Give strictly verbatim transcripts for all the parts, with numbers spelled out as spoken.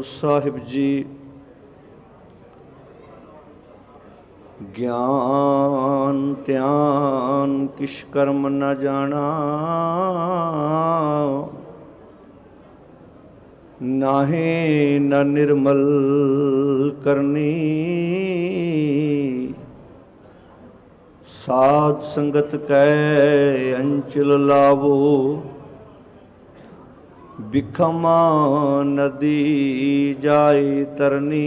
ਸਾਹਿਬ ਜੀ। ਗਿਆਨ ਧਿਆਨ ਕਿਛ ਕਰਮ ਨ ਜਾਣਾ, ਨਾਹੀਂ ਨ ਨਿਰਮਲ ਕਰਨੀ। ਸਾਧ ਸੰਗਤ ਕੈ ਅੰਚਲ ਲਾਵੋ, ਬਿਖਮਾ ਨਦੀ ਜਾਏ ਤਰਨੀ।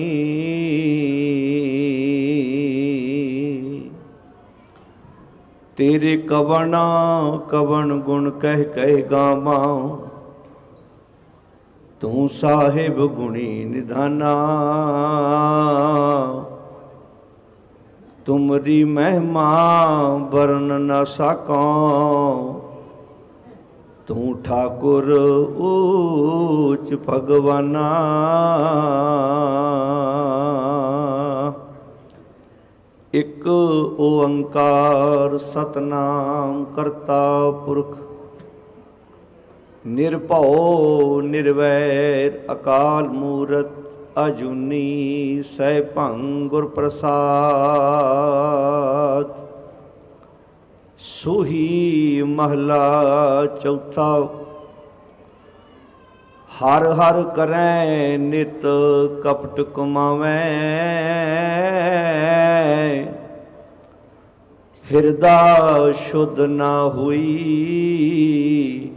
ਤੇਰੇ ਕਵਣ ਕਵਣ ਗੁਣ ਕਹਿ ਕਹਿ ਗਾਵਾਂ, ਤੂੰ ਸਾਹਿਬ ਗੁਣੀ ਨਿਧਾਨਾ। ਤੁਮਰੀ ਮਹਿਮਾ ਵਰਨ ਨ ਸਾਕਾਂ, ਤੂੰ ਠਾਕੁਰ ਊਚ ਭਗਵਾਨਾ। ਇਕ ਓੰਕਾਰ ਸਤਨਾਮ ਕਰਤਾ ਪੁਰਖ, ਨਿਰਭਉ ਨਿਰਵੈਰ ਅਕਾਲ ਮੂਰਤ। ਅਜੂਨੀ ਸੈਭੰ ਗੁਰ ਪ੍ਰਸਾਦ। ਸੋਹੀ ਮਹਲਾ ਚੌਥਾ। ਹਰ ਹਰ ਕਰੈ ਨਿਤ ਕਪਟ ਕਮਾਵੈ, ਹਿਰਦਾ ਸ਼ੁੱਧ ਨਾ ਹੋਈ।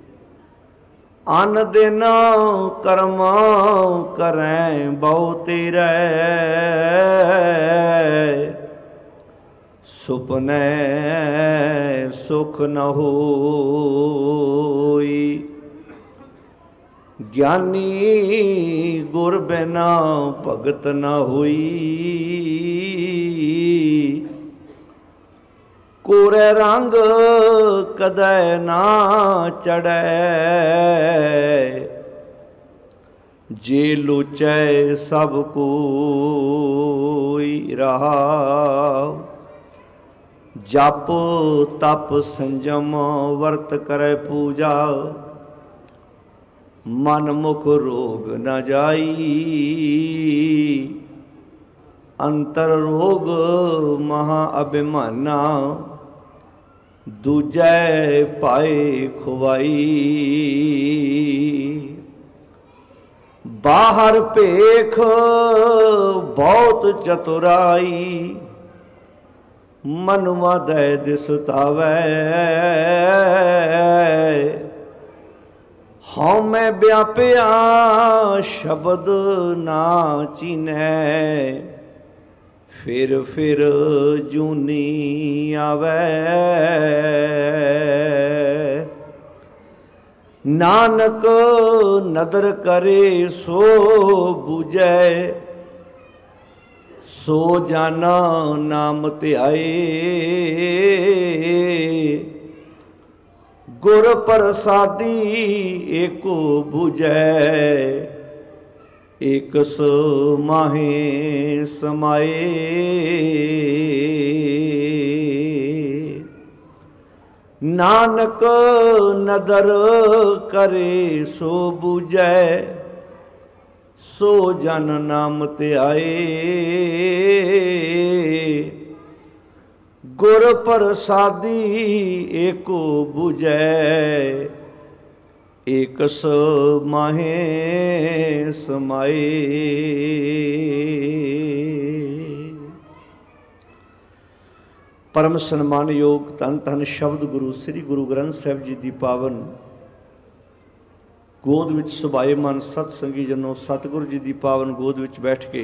ਅਨ ਦਿਨ ਕਰਮ ਕਰੈ ਬਹੁ ਤੇਰੇ, ਸੁਪਨੇ ਸੁਖ ਨ ਹੋਈ। ਗਿਆਨੀ ਗੁਰ ਬਿਨਾ ਭਗਤ ਨ ਹੋਈ। ਕੋਰੇ ਰੰਗ ਕਦੇ ਨਾ ਚੜੈ, ਜੇ ਲੋਚੈ ਸਭ ਕੋਈ ਰਹਾਉ। ਜਪ ਤਪ ਸੰਜਮ ਵਰਤ ਕਰੈ ਪੂਜਾ, ਮਨ ਮੁਖ ਰੋਗ ਨ ਜਾਈ। ਅੰਤਰ ਰੋਗ ਮਹਾ ਅਭਿਮਾਨਾ, ਦੂਜੈ ਪਾਏ ਖੁਵਾਈ। ਬਾਹਰ ਭੇਖ ਬਹੁਤ ਚਤੁਰਾਈ, ਮਨੁਆ ਦੈ ਦਿਸ ਤਾਵੈ। ਹਉ ਮੈਂ ਵਿਆਪਿਆ ਸ਼ਬਦ ਨਾ ਚੀਨੈ, ਫਿਰ ਫਿਰ ਜੂਨੀ ਆਵੈ। ਨਾਨਕ ਨਦਰ ਕਰੇ ਸੋ ਬੂਝੈ, ਸੋ ਜਾਨਾ ਨਾਮ ਧਿਆਏ। ਗੁਰ ਪ੍ਰਸਾਦੀ ਏਕੋ ਬੁਝੈ, ਏਕਸ ਮਾਹੇ ਸਮਾਏ। ਨਾਨਕ ਨਦਰ ਕਰੇ ਸੋ ਬੂਝੈ, ਸੋ ਜਨ ਨਾਮ ਧਿਆਏ। ਗੁਰ ਪ੍ਰਸਾਦੀ ਏਕੋ ਬੁਝੈ, ਏਕਸ ਮਾਹੇ ਸਮਾਏ। ਪਰਮ ਸਨਮਾਨਯੋਗ ਧੰਨ ਧੰਨ ਸ਼ਬਦ ਗੁਰੂ ਸ੍ਰੀ ਗੁਰੂ ਗ੍ਰੰਥ ਸਾਹਿਬ ਜੀ ਦੀ ਪਾਵਨ ਗੋਦ ਵਿੱਚ ਸੁਭਾਏਮਾਨ ਸਤ ਸੰਗੀ ਜਨੋ, ਸਤਿਗੁਰੂ ਜੀ ਦੀ ਪਾਵਨ ਗੋਦ ਵਿੱਚ ਬੈਠ ਕੇ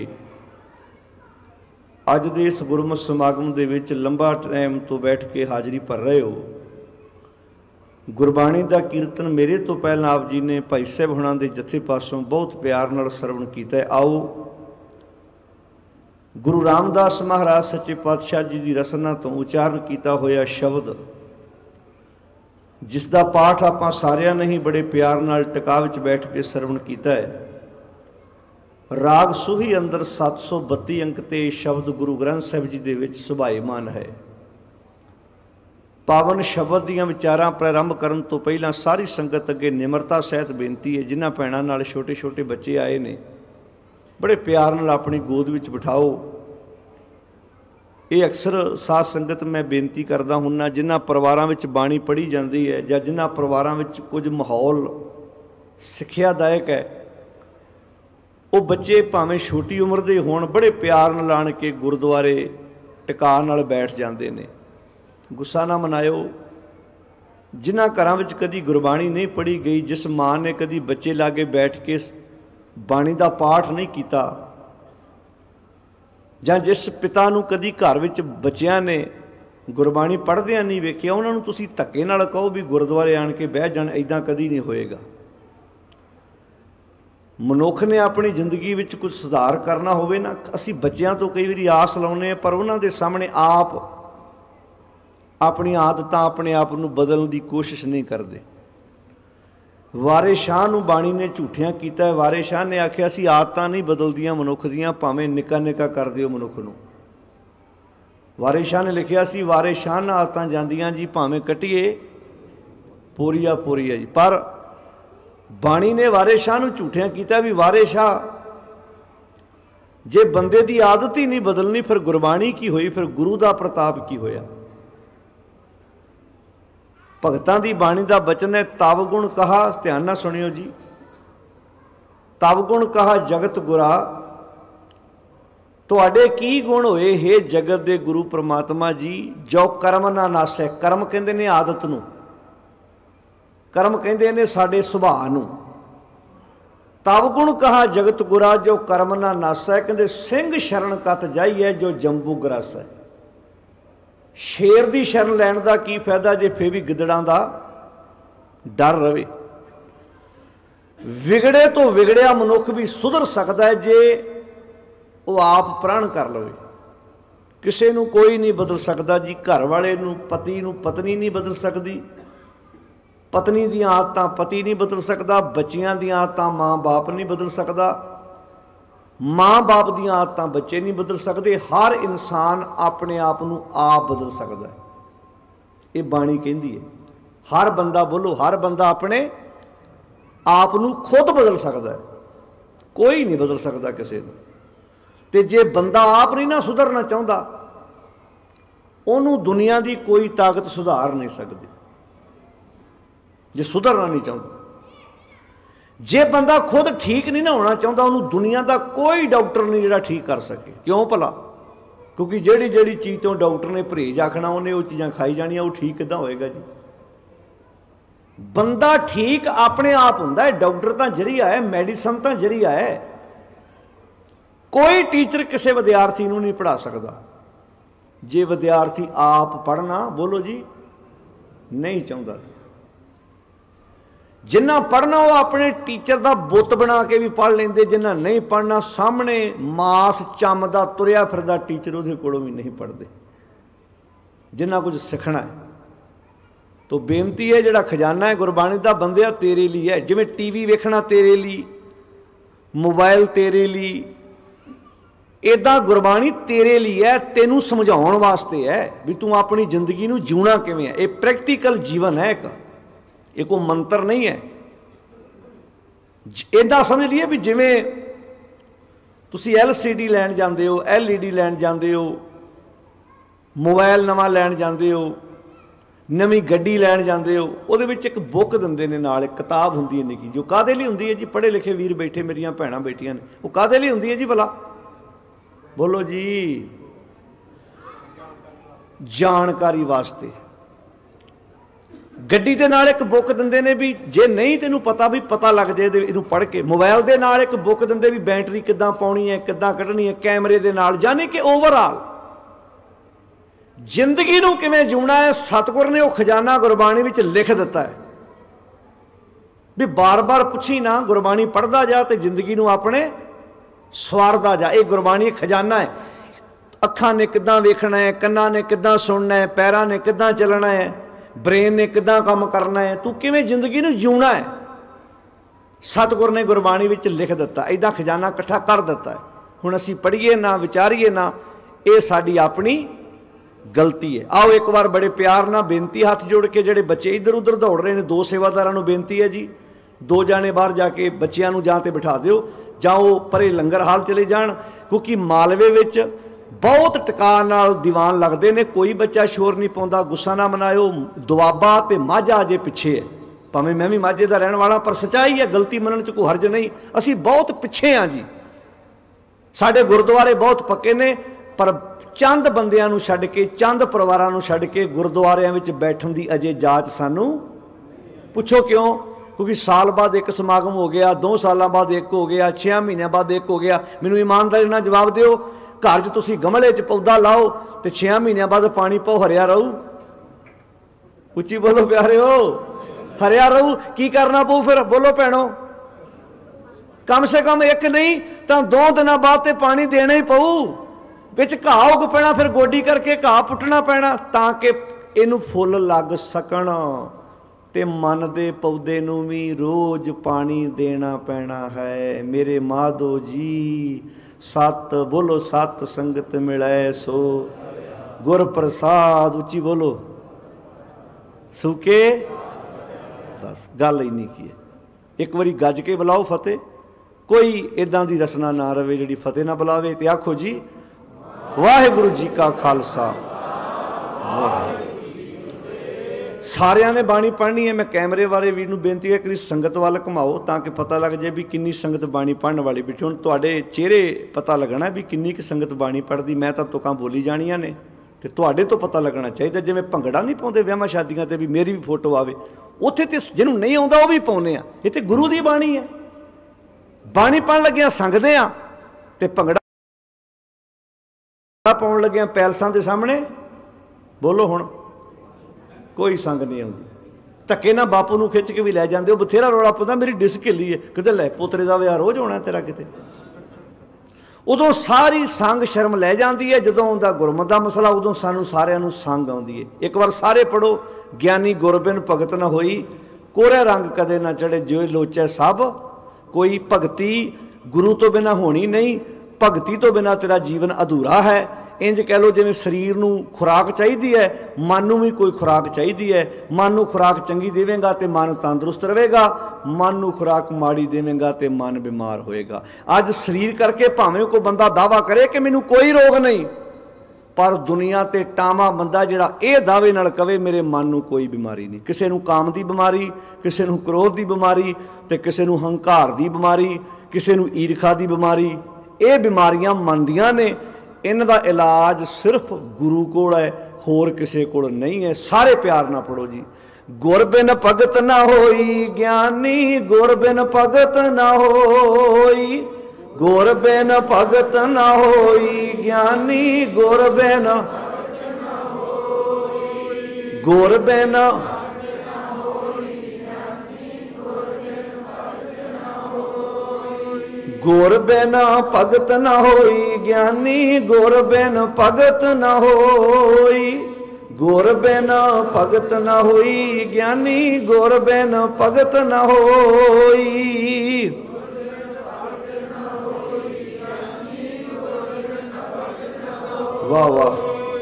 ਅੱਜ ਦੇ ਇਸ ਗੁਰਮਤਿ ਸਮਾਗਮ ਦੇ ਵਿੱਚ ਲੰਬਾ ਟਾਈਮ ਤੋਂ ਬੈਠ ਕੇ ਹਾਜ਼ਰੀ ਭਰ ਰਹੇ ਹੋ। ਗੁਰਬਾਣੀ ਦਾ ਕੀਰਤਨ ਮੇਰੇ ਤੋਂ ਪਹਿਲਾਂ ਆਪ ਜੀ ਨੇ ਭਾਈ ਸਾਹਿਬ ਹੁਣਾਂ ਦੇ ਜਥੇ ਪਾਸੋਂ ਬਹੁਤ ਪਿਆਰ ਨਾਲ ਸਰਵਣ ਕੀਤਾ। ਆਓ ਗੁਰੂ ਰਾਮਦਾਸ ਮਹਾਰਾਜ ਸੱਚੇ ਪਾਤਸ਼ਾਹ ਜੀ ਦੀ ਰਸਨਾ ਤੋਂ ਉਚਾਰਨ ਕੀਤਾ ਹੋਇਆ ਸ਼ਬਦ, ਜਿਸ ਦਾ ਪਾਠ ਆਪਾਂ ਸਾਰਿਆਂ ਨੇ ਹੀ ਬੜੇ ਪਿਆਰ ਨਾਲ ਟਿਕਾ ਵਿੱਚ ਬੈਠ ਕੇ ਸਰਵਣ ਕੀਤਾ ਹੈ। ਰਾਗ ਸੂਹੀ ਅੰਦਰ ਸੱਤ ਸੌ ਬੱਤੀ ਅੰਕ ਤੇ ਸ਼ਬਦ ਗੁਰੂ ਗ੍ਰੰਥ ਸਾਹਿਬ ਜੀ ਦੇ ਵਿੱਚ ਸੁਭਾਏਮਾਨ ਹੈ। ਪਾਵਨ ਸ਼ਬਦ ਦੀਆਂ ਵਿਚਾਰਾਂ ਪ੍ਰਾਰੰਭ ਕਰਨ ਤੋਂ ਪਹਿਲਾਂ ਸਾਰੀ ਸੰਗਤ ਅੱਗੇ ਨਿਮਰਤਾ ਸਹਿਤ ਬੇਨਤੀ ਹੈ, ਜਿਨ੍ਹਾਂ ਭੈਣਾਂ ਨਾਲ ਛੋਟੇ ਛੋਟੇ ਬੱਚੇ ਆਏ ਨੇ बड़े प्यार नाल अपनी गोद विच बिठाओ। ये अक्सर साध संगत मैं बेनती करदा हुन्ना, जिन्हां परिवारां विच बाणी पढ़ी जाती है जां जिन्हां परिवारां विच कुछ माहौल सिक्ख्यादायक है, वो बच्चे भावें छोटी उम्र के होण बड़े प्यार नाल आण के गुरुद्वारे टिका नाल बैठ जाते हैं। गुस्सा ना मनायो। जिन्हां घरां विच कदी गुरबाणी नहीं पढ़ी गई, जिस माँ ने कदी बच्चे लागे बैठ के बाणी का पाठ नहीं किया, जां जिस पिता नूं कदी घर विच बच्चियां ने गुरबाणी पढ़दिआं नहीं वेखिया, उन्हां नूं तुसीं धक्के नाल कहो भी गुरुद्वारे आण के बह जाण, इदां कदी नहीं होएगा। मनुख ने अपनी जिंदगी विच कुछ सुधार करना होवे ना, असी बच्चों तो कई बार आस लाउने, पर उन्हां दे सामने आप अपनी आदतां अपने आप नूं बदलण की कोशिश नहीं करते। वारे शाह नूं बाणी ने झूठियां कीता है। वारे शाह ने आख्या सी आदतां नहीं बदलदियां मनुख दियां, भावें निक्का निक्का कर दिओ मनुख नूं। वारे शाह ने लिखिया सी वारे शाह नाल आदतां जांदियां जी, भावें कट्टिए पूरिया पूरिया जी। पर बाणी ने वारे शाह नूं झूठियां कीता भी वारे शाह जे बंदे दी आदत ही नहीं बदलनी, फिर गुरबाणी की होई, फिर गुरु दा प्रताप की होया। भगतां दी बाणी दा बचन है, तव गुण कहा, ध्यान नाल सुनियो जी, तव गुण कहा जगत गुरा, तुहाडे की गुण होए हे जगत दे गुरु परमात्मा जी, जो कर्म ना नासै। कर्म कहंदे ने आदत नूं, कर्म कहंदे ने साडे सुभाਅ नूं। तव गुण कहा जगत गुरा, जो कर्म ना नासै, कहंदे सिंह शरण कत जाइए जो जंबू ग्रासै। शेर की शरण लैण का की फायदा जे फिर भी गिदड़ां दा डर रहे। विगड़े तो विगड़िया मनुख भी सुधर सकता है जे वो आप प्रण कर लवे। किसी नूं कोई नहीं बदल सकता जी। घर वाले नूं, पति नूं पत्नी नहीं बदल सकती, पत्नी दी आदतां पति नहीं बदल सकता, बच्चियां दी आदतां माँ बाप नहीं बदल सकता, माँ बाप दी आदतां बच्चे नहीं बदल सकते। हर इंसान अपने आप नूं आप बदल सकता है। ये बाणी कहती है। हर बंदा, बोलो, हर बंदा अपने आप नूं खुद बदल सकता है, कोई नहीं बदल सकता किसी नूं। ते जे बंदा आप नहीं ना सुधरना चाहता, उन्होंने दुनिया की कोई ताकत सुधार नहीं सकती। जे सुधरना नहीं चाहता, जे बंदा खुद ठीक नहीं ना होना चाहता, उन्होंने दुनिया का कोई डॉक्टर नहीं जिहड़ा ठीक कर सके। क्यों भला? क्योंकि जिहड़ी जिहड़ी चीज़ तो डॉक्टर ने परहेज आखना, उन्हें वो चीज़ां खाई जानियां, वो ठीक किदां होएगा जी? बंदा ठीक अपने आप हुंदा है। डॉक्टर तो जरिया है, मैडिसन तो जरिया है। कोई टीचर किसी विद्यार्थी नूं नहीं पढ़ा सकता जे विद्यार्थी आप पढ़ना, बोलो जी, नहीं चाहता। जिन्ना पढ़ना वो अपने टीचर का बुत बना के भी पढ़ लेंदे, जिन्ना नहीं पढ़ना सामने मास चमदा तुरिया फिरदा टीचर उहदे कोलों भी नहीं पढ़ते। जिन्ना कुछ सीखना है तो बेनती है, जिहड़ा खजाना है गुरबाणी का बंदिया तेरे लिए है। जिवें टीवी वेखना तेरे लिए, मोबाइल तेरे लिए, इदां गुरबाणी तेरे लिए है, तेनू समझाउण वास्ते है भी तू अपनी जिंदगी नूं जीना किवें है। ये प्रैक्टिकल जीवन है, एक ये कोई मंत्र नहीं है। इदा समझ लिए भी जिमें तुसी एल सी डी लैन जाते हो, एल ई डी लैन जाते हो, मोबाइल नवा लैन जाते हो, नवी गड्डी लैन जाते हो, वो एक बुक दिंदे ने नाल, एक किताब हुंदी है निक्की, जो काहदे लई हुंदी है जी? पढ़े लिखे वीर बैठे, मेरियां भैणां बैठियां ने, वो काहदे लई हुंदी है जी भला? बोलो जी, जानकारी वास्ते। गड्डी दे नाल एक बुक दिंदे ने भी जे नहीं तेनू पता भी पता लग जाए इनू पढ़ के। मोबाइल दे नाल एक बुक दिंदे भी बैटरी किद्दां पाउणी है, किद्दां कढणी है, कैमरे दे नाल, यानी कि ओवरऑल जिंदगी नूं किवें जीउणा है, सतगुर ने वो खजाना गुरबाणी विच लिख दिता है भी बार बार पुछी ना, गुरबाणी पढ़दा जा ते जिंदगी नूं अपने सवारदा जा। ये गुरबाणी खजाना है। अखां ने किद्दां वेखना है, कन्नां ने किद्दां सुनना है, पैरां ने किद्दां चलना है, ब्रेन ने किद्दां काम करना है, तू किवें जिंदगी नूं जीउणा है, सतगुर ने गुरबाणी विच लिख दिता। इदां खजाना इकट्ठा कर दिता है। हुण असीं पढ़ीए ना, विचारीए ना, ये साडी अपनी गलती है। आओ एक बार बड़े प्यार नाल बेनती, हाथ जोड़ के, जिहड़े बच्चे इधर उधर दौड़ रहे हैं, दो सेवादारां नूं बेनती है जी, दो जाने बाहर जाके बच्चियां नूं जां ते बिठा दिओ जाओ परे लंगर हाल चले जान, क्योंकि मालवे विच बहुत टिका नाल दीवान लगते हैं। कोई बच्चा शोर नहीं पाਉਂਦਾ, गुस्सा ना मनायो। दुआबा ते माझा अजे पिछे है, भावें मैं भी माझे का रहन वाला, पर सच्चाई है, गलती मनण च कोई हर्ज नहीं। असी बहुत पिछे हाँ जी, साडे गुरुद्वारे बहुत पक्के ने, पर चंद बंदियां नूं छड्ड के, चंद परिवारां नूं छड्ड के गुरुद्वारियां विच बैठण दी अजे जाच सानू। पुछो क्यों? क्योंकि साल बाद एक समागम हो गया, दो साल बाद एक हो गया, छे महीनों बाद एक हो गया। मैनूं ईमानदारी नाल जवाब दिओ, घर च तुसीं गमले च पौधा लाओ तो छे महीनों बाद पानी पाओ, हरिया रहू? उच्ची बोलो प्यारे हो, हरिया रहू? की करना पऊ फिर? बोलो भैणों, कम से कम एक नहीं तो दो दिन बाद तो पानी देना ही पऊ। विच घाह उग पैना, फिर गोडी करके घाह पुट्टना पैना ताकि इनू फुल लग सकण। ते मन दे पौधे नूं भी रोज़ पानी देना पैना है। मेरे माधो जी सत बोलो, सत संगत मिलै सो गुर प्रसाद। उच्ची बोलो, सूके बस गल इन्नी की है। एक बारी गज के बुलाओ फतेह, कोई इदां दी रसना ना रवे जिहड़ी फतेह ना बुलावे। ते आखो जी वाहिगुरू जी का खालसा। सारिਆਂ ने बाणी पढ़नी है। मैं कैमरे वाले वीर नूं बेनती है कि संगत वाल घुमाओ ताकि पता लग जाए भी किन्नी संगत बाणी पढ़न वाली बैठी। हुण तुहाडे चेहरे पता लगना भी किन्नी कि संगत बाणी पढ़दी। मैं तो तुकां बोली जाणियां ने ते तुहाडे तो पता लगना चाहिए। जिवें भंगड़ा नहीं पाउंदे विआहां शादियां ते भी मेरी भी फोटो आवे, उत्थे ते जिहनूं नहीं आउंदा वो भी पाउने आ। इह ते गुरु दी बाणी है। बाणी पढ़न लग्गिआं संगदे आ ते भंगड़ा पाउण लग्गिआं पैलसां दे सामने। बोलो हुण कोई संग नहीं आती। धक्के ना बापू नूं खिच के भी लै जाते, बथेरा रौला पाउंदा मेरी डिस्क हिली है, किते लै पोतरे का विआह रोज़ होना तेरा किते। उदों सारी संग शर्म लै जाती है। जदों आउंदा गुरमत दा मसला उदों सानूं सारिआं नूं संग आउंदी है। एक बार सारे पढ़ो, ज्ञानी गुरबिन भगत न होई, कोरे रंग कदे ना चढ़े जो लोचै सब कोई। भगती गुरु तो बिना होनी नहीं, भगती तो बिना तेरा जीवन अधूरा है। इंज कह लो जिवें शरीर नूं खुराक चाहिदी है, मन नूं भी कोई खुराक चाहिदी है। मन नूं खुराक चंगी देवेगा तो मन तंदुरुस्त रहेगा, मन नूं खुराक माड़ी देवेगा तो मन बीमार होएगा। अज शरीर करके भावें कोई बंदा दावा करे कि मैनूं कोई रोग नहीं, पर दुनिया ते टामा बंदा जिहड़ा ये दावे नाल कवे मेरे मन नूं कोई बीमारी नहीं। किसी नूं काम की बीमारी, किसी नूं क्रोध की बीमारी, तो किसी नूं हंकार की बीमारी, किसी नूं ईर्खा की बीमारी। ये बीमारियां मनदियां ने। इन्हां दा इलाज सिर्फ गुरु कोल है, होर किसी कोल नहीं है। सारे प्यार ना पढ़ो जी। गुर बिन भगत ना होई ज्ञानी, गुर बिन भगत ना होई, गुर बिन भगत ना होई ज्ञानी, गुर बिन गुर बिन गुर बिन भगत न होई ज्ञानी, गुर बिन भगत न होई, गुर बिन भगत न होई ज्ञानी, गुर बिन भगत न होई। वाह वाह।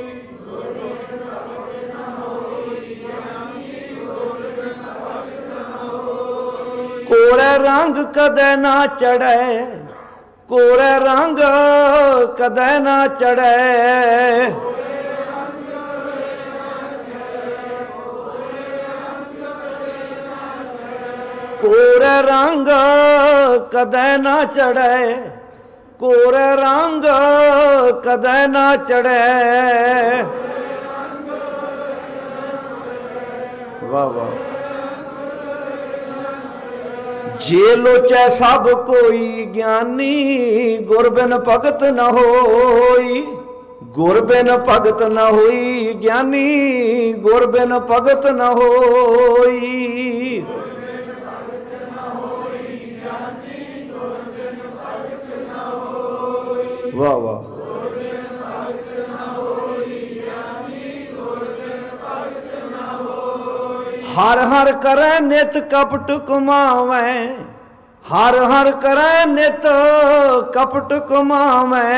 कोरे रंग कदे ना चढ़े, कोरे रंग कदे ना चढ़े, कोरे रंग कदे ना चढ़े, कोरे रंग कदे ना चढ़े। वाह वाह। जे लोचै सब कोई ज्ञानी, गुर बिन भगत न होई, गुर बिन भगत न होई ज्ञानी, गुर बिन भगत न होई। वाह वाह। हर हर करे नित कपट कुमावे, हर हर करे नित कपट कुमावे,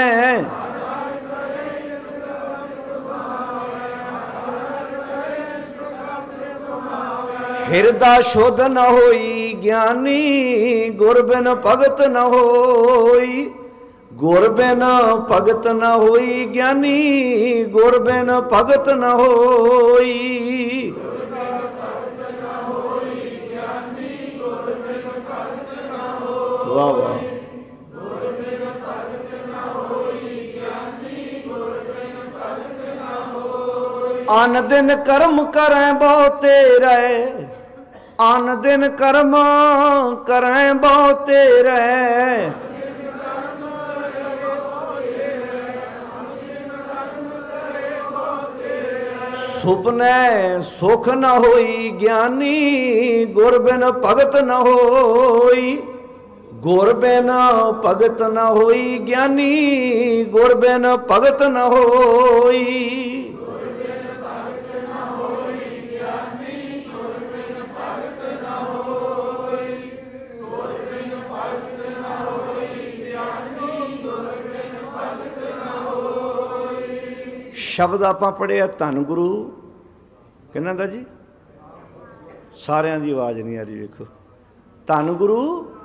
हृदय शुद्ध न होई ज्ञानी, गुर बिन भगत न होई। गुर बिन भगत न होई ज्ञानी, गुर बिन भगत न होई। वाह वाह। आन दिन कर्म करें बहु तेरे, आन दिन कर्म करें बहु तेरे। सुपने सुख न होई ज्ञानी, गुर बिन भगत न होई। गुर बिन भगत न होई ज्ञानी, गुर बिन भगत न होई। शब्द आपां पढ़िया धन गुरु किन्हां दा जी? सारियां दी आवाज़ नहीं आ रही, देखो। धन गुरु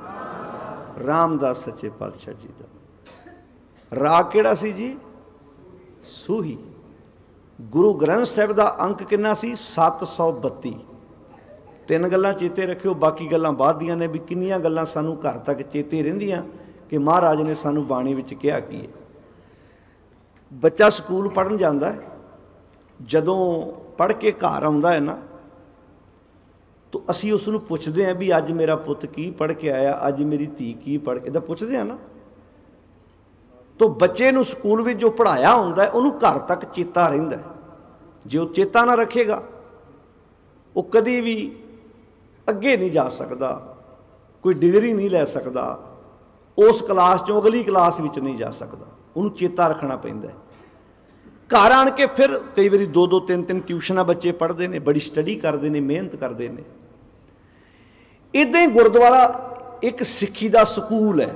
रामदास सच्चे पातशाह जी का। राग किहड़ा सी जी? सूही। गुरु ग्रंथ साहिब का अंक कितना सी? सत्त सौ बत्ती। तीन गल्लां चेते रखियो, बाकी गल्लां बाद दियां ने भी किन्नियां गल्लां सानू घर तक चेते रहिंदियां कि महाराज ने सानू बाणी विच कहा की है। बच्चा स्कूल पढ़न जाता है, जदों पढ़ के घर आउंदा है ना, तो असी उसनूं पुछदे हैं भी अज मेरा पुत की पढ़ के आया, अज मेरी धी की पढ़ के, इदां पुछदे हैं ना। तो बच्चे नूं स्कूल में जो पढ़ाया हुंदा है उन्होंने घर तक चेता रहिंदा है। जे वो चेता ना रखेगा वो कदी भी अगे नहीं जा सकता, कोई डिग्री नहीं लै सकता, उस क्लास चों अगली क्लास विच नहीं जा सकता। उन्होंने चेता रखना पैंदा है। घर आण के फिर कई बारी दो दो तीन तीन ट्यूशनां बच्चे पढ़ते हैं, बड़ी स्टडी करते हैं, मेहनत करते हैं। इदां ही गुरुद्वारा एक सिक्खी का स्कूल है,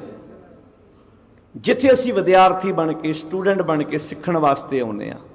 जिथे असी विद्यार्थी बन के, स्टूडेंट बन के सीखण वास्ते आउंदे आ।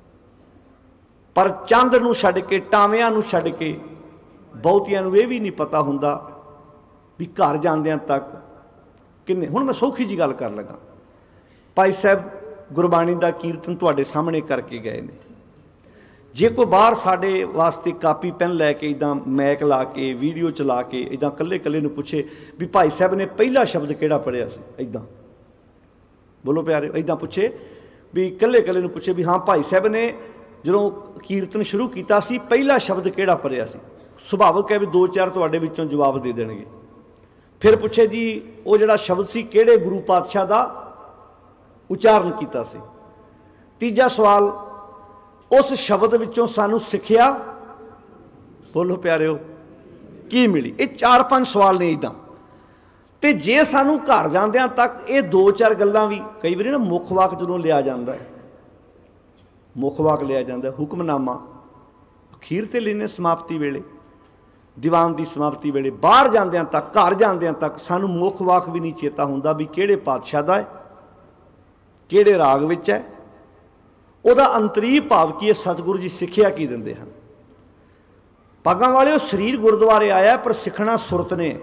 पर चंद नूं छड्ड के, टावियां नूं छड्ड के बहुतियां नूं इह भी नहीं पता हुंदा भी घर जांदियां तक किन्ने। हुण मैं सौखी जी गल कर लगा। भाई साहब गुरबाणी का कीर्तन तुहाडे सामने करके गए ने। जे कोई बाहर साडे वास्ते कापी पेन लैके इदां मैक ला के वीडियो चला के इदां कल्ले कल्ले नूं पुछे भी भाई साहब ने पहला शब्द किहड़ा पढ़िया सी, इदां बोलो प्यारे, इदां पुछे भी कल्ले कल्ले नूं पुछे भी हाँ भाई साहब ने जदों कीर्तन शुरू किया सी पहला शब्द किहड़ा पढ़िया सी। सुभाविक है भी दो चार तुहाडे विचों जवाब दे देणगे। फिर पुछे जी वो जिहड़ा शब्द सी किहड़े गुरु पातशाह दा उच्चारण किया सी। तीजा सवाल, उस शब्द विचों सानू सिक्ख्या बोलो प्यारिओ की मिली। ये चार पांच सवाल ने इदां। ते जे सानू घर जांदियां तक ये दो चार गल्लां भी कई बार ना मुख वाक जदों लिया जाता है, मुख वाक लिया जाता है, हुक्मनामा अखीर ते लेने समाप्ति वेले, दीवान की समाप्ति वेले, बाहर जांदियां तक, घर जांदियां तक सानू मुख वाक भी नहीं चेता हुंदा भी किहड़े पातशाह दा है, किहड़े राग विच है, उहदा अंतरी भाव की है, सतगुरु जी सिक्ख्या की दिंदे हन। पगां वाले शरीर गुरुद्वारे आया पर सिखना सुरत ने।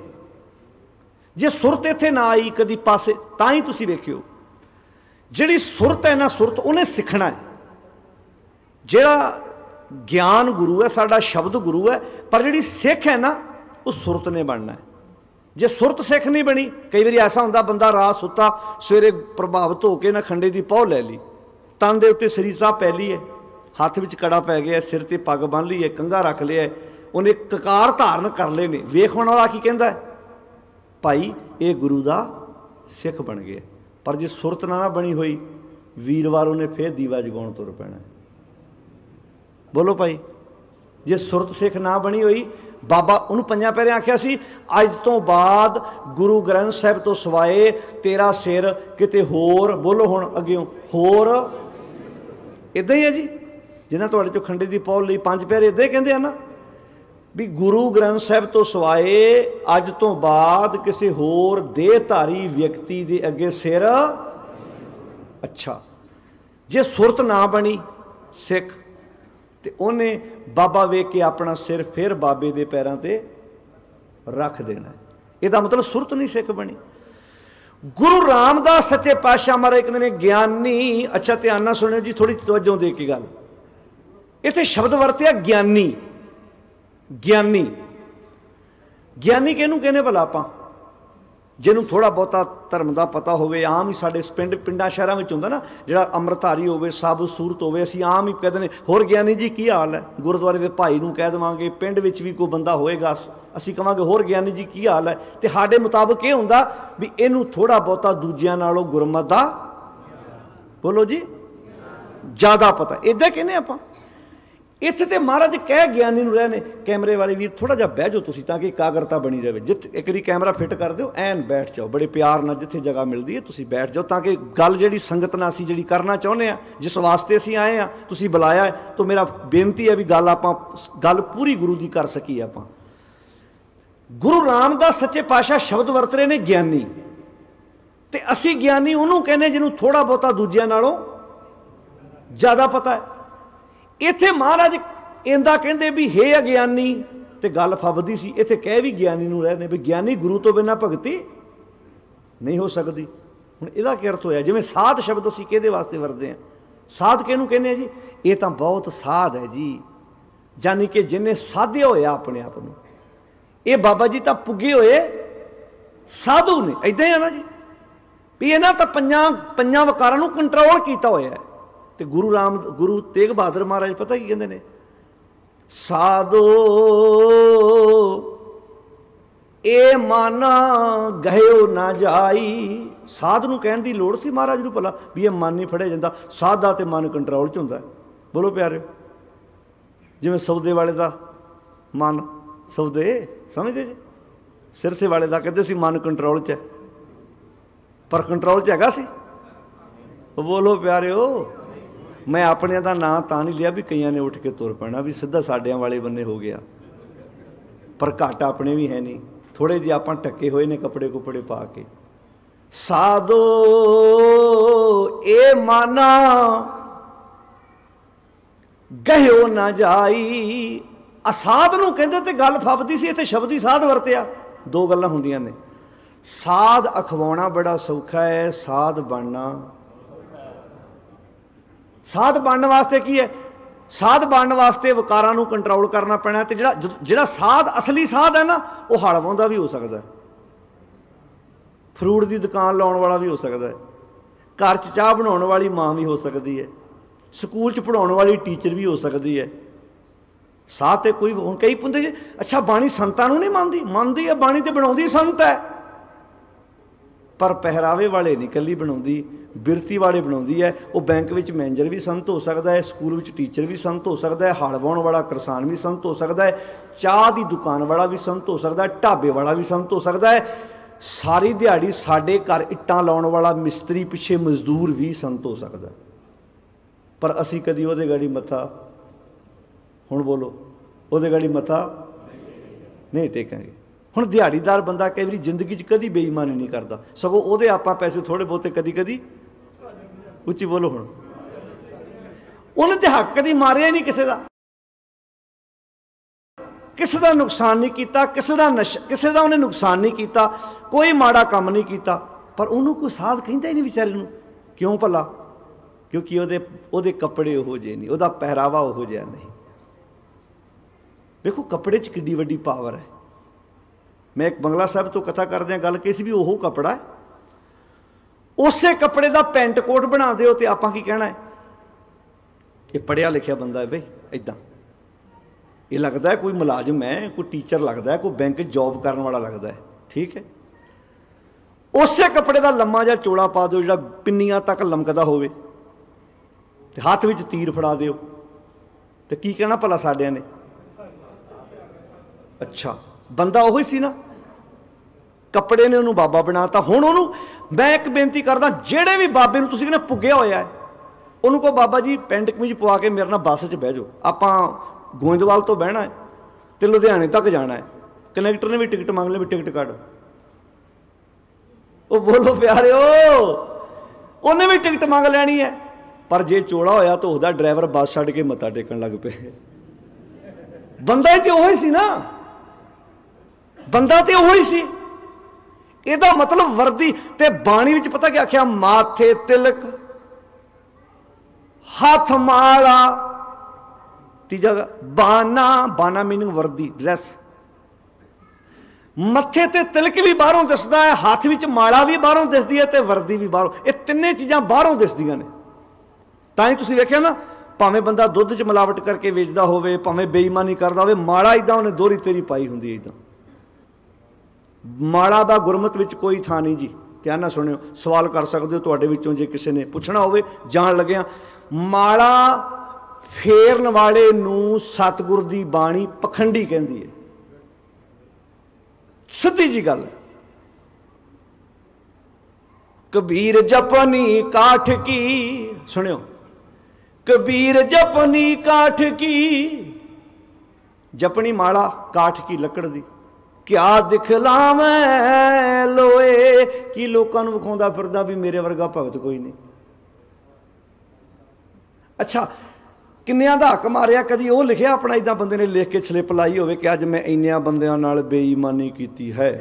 जे सुरत इत्थे ना आई कदी पासे तां ही तुसीं वेखिओ जिहड़ी सुरत है ना, सुरत उन्हें सिखना है। जिहड़ा ज्ञान गुरु है, साडा शब्द गुरु है, पर जिहड़ी सिख है ना वो सुरत ने बनना है। जे सुरत सिख नहीं बनी, कई बार ऐसा होंदा बंदा रात सुता सवेरे प्रभावित होकर ना खंडे की पौह लै ली, तन दे उत्ते सरीसा पै ली है, हत्थ विच कड़ा पै गया, सिर ते पग बन ली है, कंघा रख लिया है, उन्हें ककार धारण कर ले ने। वेखण वाला की कहंदा है भाई ये गुरु दा सिख बन गया। पर जे सुरत ना ना बनी हुई वीरवार उन्हें फिर दीवा जगाउण तुर पैना। बोलो भाई, जे सुरत सिख ना बनी हुई, बाबा उन्होंने पंजां पैरे आख्या सी अज तो बाद गुरु ग्रंथ साहिब तो सवाए तेरा सिर किते होर, बोलो हुण अग्यों होर। इदां ही है जी, जिन्हां तुहाडे चों खंडे दी पौल लई पंज प्यारे इदां ही कहंदे आ ना भी गुरु ग्रंथ साहिब तो सवाए अज तो बाद किसी होर देहधारी व्यक्ति दे अगे सिर। अच्छा, जे सुरत ना बनी सिख ते उन्हें बाबा वेख के अपना सिर फिर बाबे दे पैरों ते रख देना। ਇਹਦਾ मतलब सुरत नहीं सिख बनी। गुरु रामदास सच्चे पातशाह महाराज कहते हैं ज्ञानी, अच्छा ध्यान ना सुनियो जी, थोड़ी तवज्जो दे के गल, इत्थे शब्द वरतिया ज्ञानी। ज्ञानी ज्ञानी किहनूं कहने भला आपां? जिन्हों थोड़ा बहुता धर्म का पता होवे, आम ही साडे पिंड पिंडां शहरां विच हुंदा ना, जिहड़ा अमृतधारी होवे, साबत सूरत होवे, असीं आम ही कहते हैं होर ज्ञानी जी की हाल है। गुरुद्वारे के भाई नूं कह देवांगे, पिंड विच भी कोई बंदा होएगा, असीं कहांगे होर ज्ञानी जी की हाल है, तो साडे मुताबक ये हुंदा भी इहनूं थोड़ा बहुता दूजिआं नालों गुरमत दा, बोलो जी, ज़्यादा पता, इदां कहने आपां। इत्थे ते महाराज कह ज्ञानी नूं रहने। कैमरे वाले वीर थोड़ा जिहा बह जाओ तुसीं, ताकि एकाग्रता बनी रहे। जिथे एक बारी कैमरा फिट कर दिओ, ऐन बैठ जाओ, बड़े प्यार नाल जिथे जगह मिलती है तुसीं बैठ जाओ, ताकि गल जिहड़ी संगत नाल असीं जिहड़ी करना चाहुंदे आ, जिस वास्ते असीं आए आ, तुसीं बुलाया है, तो मेरा बेनती है भी गल आपां गल पूरी गुरु दी कर सकीए आपां। गुरु रामदास सच्चे पातशाह शब्द वरत रहे ने ज्ञानी, ते असीं ज्ञानी उहनूं कहने जिन्हों थोड़ा बहुता दूजिआं नालों ज़्यादा पता है। इत्थे महाराज इंदा कहते भी हे अज्ञानी, तो गल फबदी सी। इत्थे कह भी ज्ञानी नूं रहने भी ज्ञानी गुरु तो बिना भगती नहीं हो सकती। हुण इहदा की अर्थ होया, जिवें साध शब्द असीं किहदे वास्ते वरतदे हां? साध किहनूं कहने जी? ये तां बहुत साध है जी, जानी कि जिन्हें साधिया होया अपने आप नूं। ये बाबा जी तां पुगे होए साधु ने, इदां ही है ना जी, भी इन्हां तां पंजां पंजां वकारां नूं कंट्रोल कीता होया है। तो गुरु राम गुरु तेग बहादुर महाराज पता की कहते हैं? साधो ए माना गयो ना जाई। साध नूं कहण दी लोड़ सी महाराज नूं भला भी ये मन नहीं फड़िया जांदा? साध दा ते मन कंट्रोल च हुंदा है। बोलो प्यारे, जिवें सौदे वाले दा मन, सौदे समझदे जी, सिरसे वाले दा कहते सी मन कंट्रोल च है, पर कंट्रोल च हैगा सी? बोलो प्यारे हो, मैं अपने का नाम तां नहीं लिया भी कईयां ने उठ के तुर पैना भी सीधा साडियां वाले बन्ने हो गया, पर घट अपने भी है नहीं, थोड़े जे आपां ढके हुए ने कपड़े कुपड़े पा के। साधो ए माना गयो ना जाई। असाध नूं कहंदे ते गल फबदी सी, इत्थे शब्द ही साध वरतिया। दो गल्लां हुंदियां ने, साध अखवाउणा बड़ा सौखा है, साध बनना, साध बनने वास्ते की है? साध बनने वास्ते वकारां नूं कंट्रोल करना पैना। तो जिहड़ा जिहड़ा साध असली साध है ना, वह हल वाहुंदा भी हो सकता है, फ्रूट की दुकान लाउण वाला भी हो सकता है, घर च चाह बनाउण वाली माँ भी हो सकती है, स्कूल च पढ़ाउण वाली टीचर भी हो सकती है। साध ते कोई हुण कई पुंदे जी, अच्छा बाणी संतां नूं नहीं मनदी? मनदी है, बाणी ते बनाउंदी संत है, पर पहरावे वाले नहीं कली बनाउंदी, बिरती वाले बनाउंदी है। वो बैंक में मैनेजर भी संत हो सकता है, स्कूल में टीचर भी संत हो सकता है, हल वाहुण वाला किसान भी संत हो सकता है, चाह की दुकान वाला भी संत हो सकता है, ढाबे वाला भी संत हो सकता है, सारी दिहाड़ी साडे घर इट्टां लाउण वाला मिस्त्री पिछे मजदूर भी संत हो सकता है। पर असीं कदी उहदे गड़ी मत्था, हुण बोलो, उहदे गड़ी मत्था नहीं टेकांगे। हुण दिहाड़ीदार बंदा कई बारी जिंदगी च कदी बेईमानी नहीं करता, सगों उहदे आपां पैसे थोड़े बहुते कदी कदी, उच्ची बोलो, हुण उन्हें ते हक कदी मारिया नहीं किसी का, किसी का नुकसान नहीं किया, किसी का नशा किसी का उन्हें नुकसान नहीं किया, कोई माड़ा काम नहीं किया, पर उन्होंने कोई साध कहता ही नहीं बेचारे नूं। क्यों भला? क्योंकि उहदे उहदे कपड़े उहो जिहे नहीं, उहदा पहरावा उहो जिहा नहीं। देखो कपड़े च किड्डी वड्डी पावर है। मैं एक बंगला साहब तो कथा करदे गल कही सी भी ओहो कपड़ा है, उसे कपड़े का पेंट कोट बना दो तो आपां की कहना है? ये पढ़िया लिखिया बंदा है बई, इदां ये लगता है कोई मुलाजम है, कोई टीचर लगता है, कोई बैंक जॉब करने वाला लगता है, ठीक है। उसे कपड़े का लम्मा जिहा चोला पा दो जिहड़ा पिन्नियां तक लमकदा होवे, ते हाथ विच तीर फड़ा दिओ, तो की कहना भला साडिਆਂ ने? अच्छा बंदा ਉਹੀ ਸੀ ना, कपड़े ने उन्होंने बाबा बनाता। हुण उन्होंने मैं एक बेनती करदा, ਜਿਹੜੇ भी बाबे ਨੂੰ ਤੁਸੀਂ ਕਹਿੰਦੇ ਪੁੱਗਿਆ ਹੋਇਆ ਹੈ, ਉਹਨੂੰ ਕਹੋ बाबा जी ਪੈਂਟ ਕਮੀਜ਼ ਪਵਾ ਕੇ ਮੇਰੇ ਨਾਲ ਬੱਸ 'ਚ ਬਹਿ ਜਾਓ, ਆਪਾਂ ਗੋਇੰਦਵਾਲ ਤੋਂ ਬਹਿਣਾ है ਤੇ ਲੁਧਿਆਣੇ तक जाना है, कनैक्टर ने भी टिकट मांग ली भी टिकट कट, वो बोलो प्यारे हो, उन्हें भी टिकट मांग लैनी है, पर जे चोड़ा होया तो उसका ड्राइवर बस छड्ड के मत्था टेकन लग पे। बंदा ही तो वही सी ना, बंदा तो वही सी। ਇਹਦਾ मतलब वर्दी ते बाणी विच पता क्या आख्या, माथे तिलक हाथ माला, तीजा बाना, बाना मीनिंग वर्दी ड्रेस, मत्थे ते तिलक भी बाहरों दिसदा है, हाथ विच माला भी बाहरों दिसदी है ते वर्दी भी बाहरों, ये तिन्ने चीज़ां बाहरों दिसदियां ने। तां ही तुसीं वेखिया ना, भावें बंदा दुध च मिलावट करके वेचदा होवे, भावें बेईमानी करदा होवे, माला इदां उहने दोहरी तेरी पाई हुंदी है। इदां माला दा गुरमत विच कोई थां नहीं जी। ध्यान नाल सुणिओ, सवाल कर सकदे हो तुहाडे विचों जे किसी ने पुछना होवे जाण लग्गिआ। माला फेरन वाले नूं सतगुर दी बाणी पखंडी कहंदी है, सीधी जी गल। कबीर जपनी काठ की, सुनियो, कबीर जपनी काठ की, जपनी माला काठ की लकड़ दी, क्या दिखलावें लोए, की लोकां नूं विखाउंदा फिरदा भी मेरे वर्गा भगत कोई नहीं। अच्छा, किन्नियां दा हक मारिया, कदी वो लिखिया अपना इदां बंदे ने लिख के स्लिप लाई होवे कि अज मैं इन्नियां बंदियां नाल बेईमानी कीती है,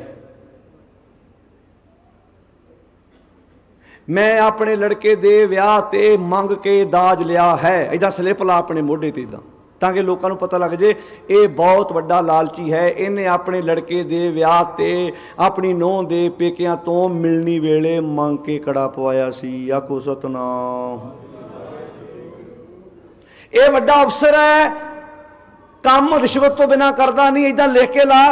मैं अपने लड़के दे विआह ते मंग के दाज लिया है, इदां स्लिप ला अपने मोढे ते इदां, ताकि लोगों को पता लग जाए ये बहुत वड्डा लालची है, इन्हें अपने लड़के दे विआह ते अपनी नूंह दे पेकियां तो मिलनी वेले मंग के कड़ा पवाया सी। आखो सतनाम। ये वड्डा अफसर है, काम रिश्वत तो बिना करता नहीं, इदां लिख के ला,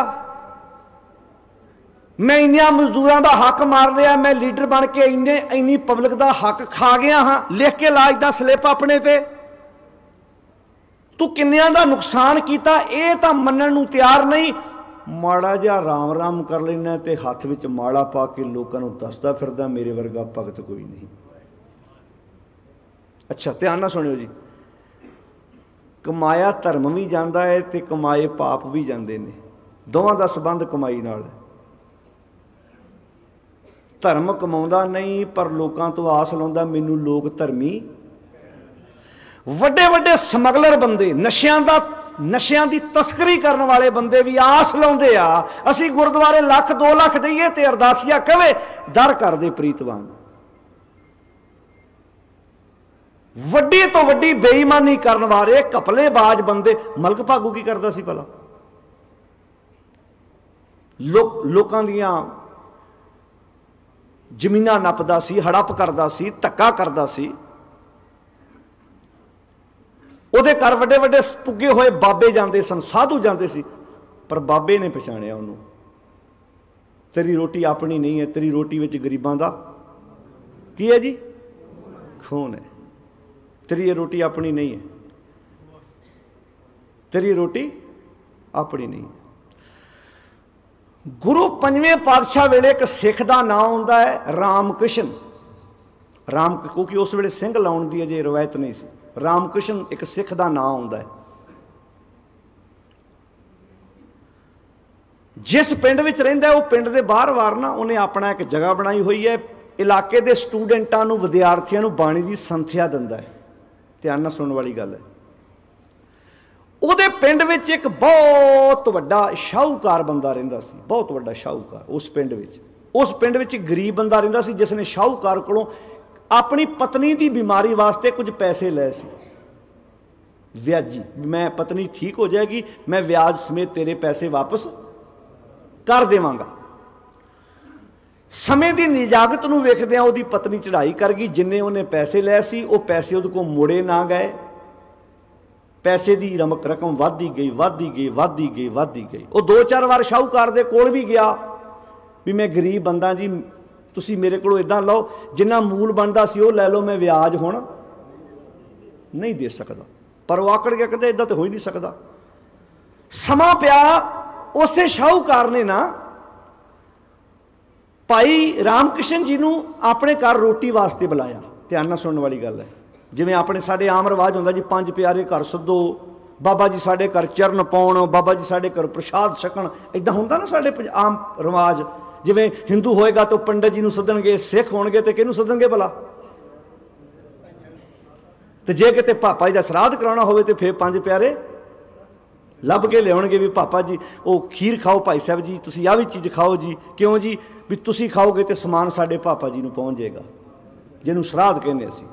मैं इन्नियां मजदूरों का हक मार लिया, मैं लीडर बन के इन्ने इन्नी पब्लिक का हक खा गया हाँ, लिख के ला इदां स्लिप अपने पे। तू किन्नियां दा नुकसान किया ये तो मनण नूं तैयार नहीं। माड़ा जिहा राम राम कर लेना ते हथ विच माला पा के लोगों को दसदा फिरदा मेरे वर्गा भगत कोई नहीं। अच्छा, ध्यान नाल सुनियो जी, कमाया धर्म भी जाता है ते कमाए पाप भी जाते हैं, दोवां दा संबंध कमाई नाल है। धर्म कमाउंदा नहीं पर लोगों तो आस लाउंदा मैनूं लोग धर्मी। वड्डे वड्डे समगलर बंदे, नशियां दा नशियां दी तस्करी करने वाले बंदे भी आस लाउंदे आ असीं गुरुद्वारे लख दो लख दईए ते अरदासिया कहे दर कर दे प्रीतवान। वड्डी तो वड्डी बेईमानी करने वाले घपलेबाज बंदे। मलक भागू की करदा सी भला? लोक लोकां दियां जमीनां नपदा सी, हड़प करदा सी, धक्का करदा सी। ਉਹਦੇ घर ਵੱਡੇ ਵੱਡੇ ਪੁੱਗੇ ਹੋਏ ਬਾਬੇ ਜਾਂਦੇ ਸਨ, ਸਾਧੂ ਜਾਂਦੇ ਸੀ, ਪਰ ਬਾਬੇ ਨੇ ਪਛਾਣਿਆ ਉਹਨੂੰ। ਤੇਰੀ ਰੋਟੀ ਆਪਣੀ ਨਹੀਂ ਹੈ, ਤੇਰੀ ਰੋਟੀ ਵਿੱਚ ਗਰੀਬਾਂ ਦਾ ਕੀ ਹੈ ਜੀ? ਖੂਨ ਹੈ। ਤੇਰੀ ਇਹ ਰੋਟੀ ਆਪਣੀ ਨਹੀਂ ਹੈ, ਤੇਰੀ ਰੋਟੀ ਆਪਣੀ ਨਹੀਂ। ਗੁਰੂ ਪੰਜਵੇਂ ਪਾਤਸ਼ਾਹ ਵੇਲੇ ਇੱਕ ਸਿੱਖ ਦਾ ਨਾਂ ਆਉਂਦਾ ਹੈ ਰਾਮ ਕ੍ਰਿਸ਼ਨ। ਰਾਮ, ਕਿਉਂਕਿ ਉਸ ਵੇਲੇ ਸਿੰਘ ਲਾਉਣ ਦੀ ਅਜੇ ਰਵਾਇਤ ਨਹੀਂ ਸੀ। राम कृष्ण एक सिख का नाम आउंदा है। जिस पिंड विच रहिंदा है वो पिंड दे बाहर वार ना उन्हें अपना एक जगह बनाई हुई है, इलाके दे स्टूडेंटां नूं विद्यार्थियों नूं बाणी दी संथ्या दिंदा है। ध्यान नाल सुणन वाली गल है। उहदे पिंड विच एक बहुत वड्डा शाहूकार बंदा रहिंदा सी, बहुत वड्डा शाहूकार उस पिंड विच। उस पिंड विच गरीब बंदा रहिंदा सी जिसने शाहूकार कोलों अपनी पत्नी की बीमारी वास्ते कुछ पैसे ले सी व्याजी। मैं पत्नी ठीक हो जाएगी, मैं व्याज समेत तेरे पैसे वापस कर देवांगा। समय की निजागत नूं वेखदिआं उहदी पत्नी चढ़ाई कर गई। जिन्ने उन्हें पैसे ले सी वो पैसे उहदे कोल मुड़े ना गए। पैसे की रमक रकम वधदी गई वधदी गई वधदी गई वधदी गई। वो दो चार बार शाहूकार दे कोल भी गया भी मैं गरीब बंदा जी, तुसी मेरे को इदां लो, जिन्ना मूल बनता सी वो लै लो, मैं व्याज हुण नहीं दे सकता। पर वो आकड़ गया, कहते इदां तो हो ही नहीं सकता। समा पिया, उसे शाहूकार ने ना भाई राम कृष्ण जी नूं अपने घर रोटी वास्ते बुलाया। ध्यान नाल सुणन वाली गल है। जिवें अपने साडे आम रिवाज हुंदा जी, पंज प्यारे घर सद्दो, बाबा जी साडे घर चरण पाउण, बाबा जी साडे घर प्रसाद छकण, इदां हुंदा ना साडे आम रिवाज। जिवें हिंदू होएगा तो पंडित जी नूं सदणगे, सिख होणगे तो किहनूं सदणगे भला? तो जे किते पापा जी दा श्राद्ध कराउणा होवे तो फिर पंज प्यारे ਲੱਭ ਕੇ ਲਿਆਉਣਗੇ ਵੀ ਪਾਪਾ ਜੀ ਉਹ ਖੀਰ ਖਾਓ, ਭਾਈ ਸਾਹਿਬ ਜੀ ਤੁਸੀਂ ਆਹ ਵੀ ਚੀਜ਼ ਖਾਓ ਜੀ। ਕਿਉਂ ਜੀ? ਵੀ ਤੁਸੀਂ ਖਾਓਗੇ ਤੇ ਸਮਾਨ ਸਾਡੇ ਪਾਪਾ ਜੀ ਨੂੰ ਪਹੁੰਚ ਜਾਏਗਾ, ਜਿਹਨੂੰ ਸ਼ਰਾਧ ਕਹਿੰਦੇ ਅਸੀਂ।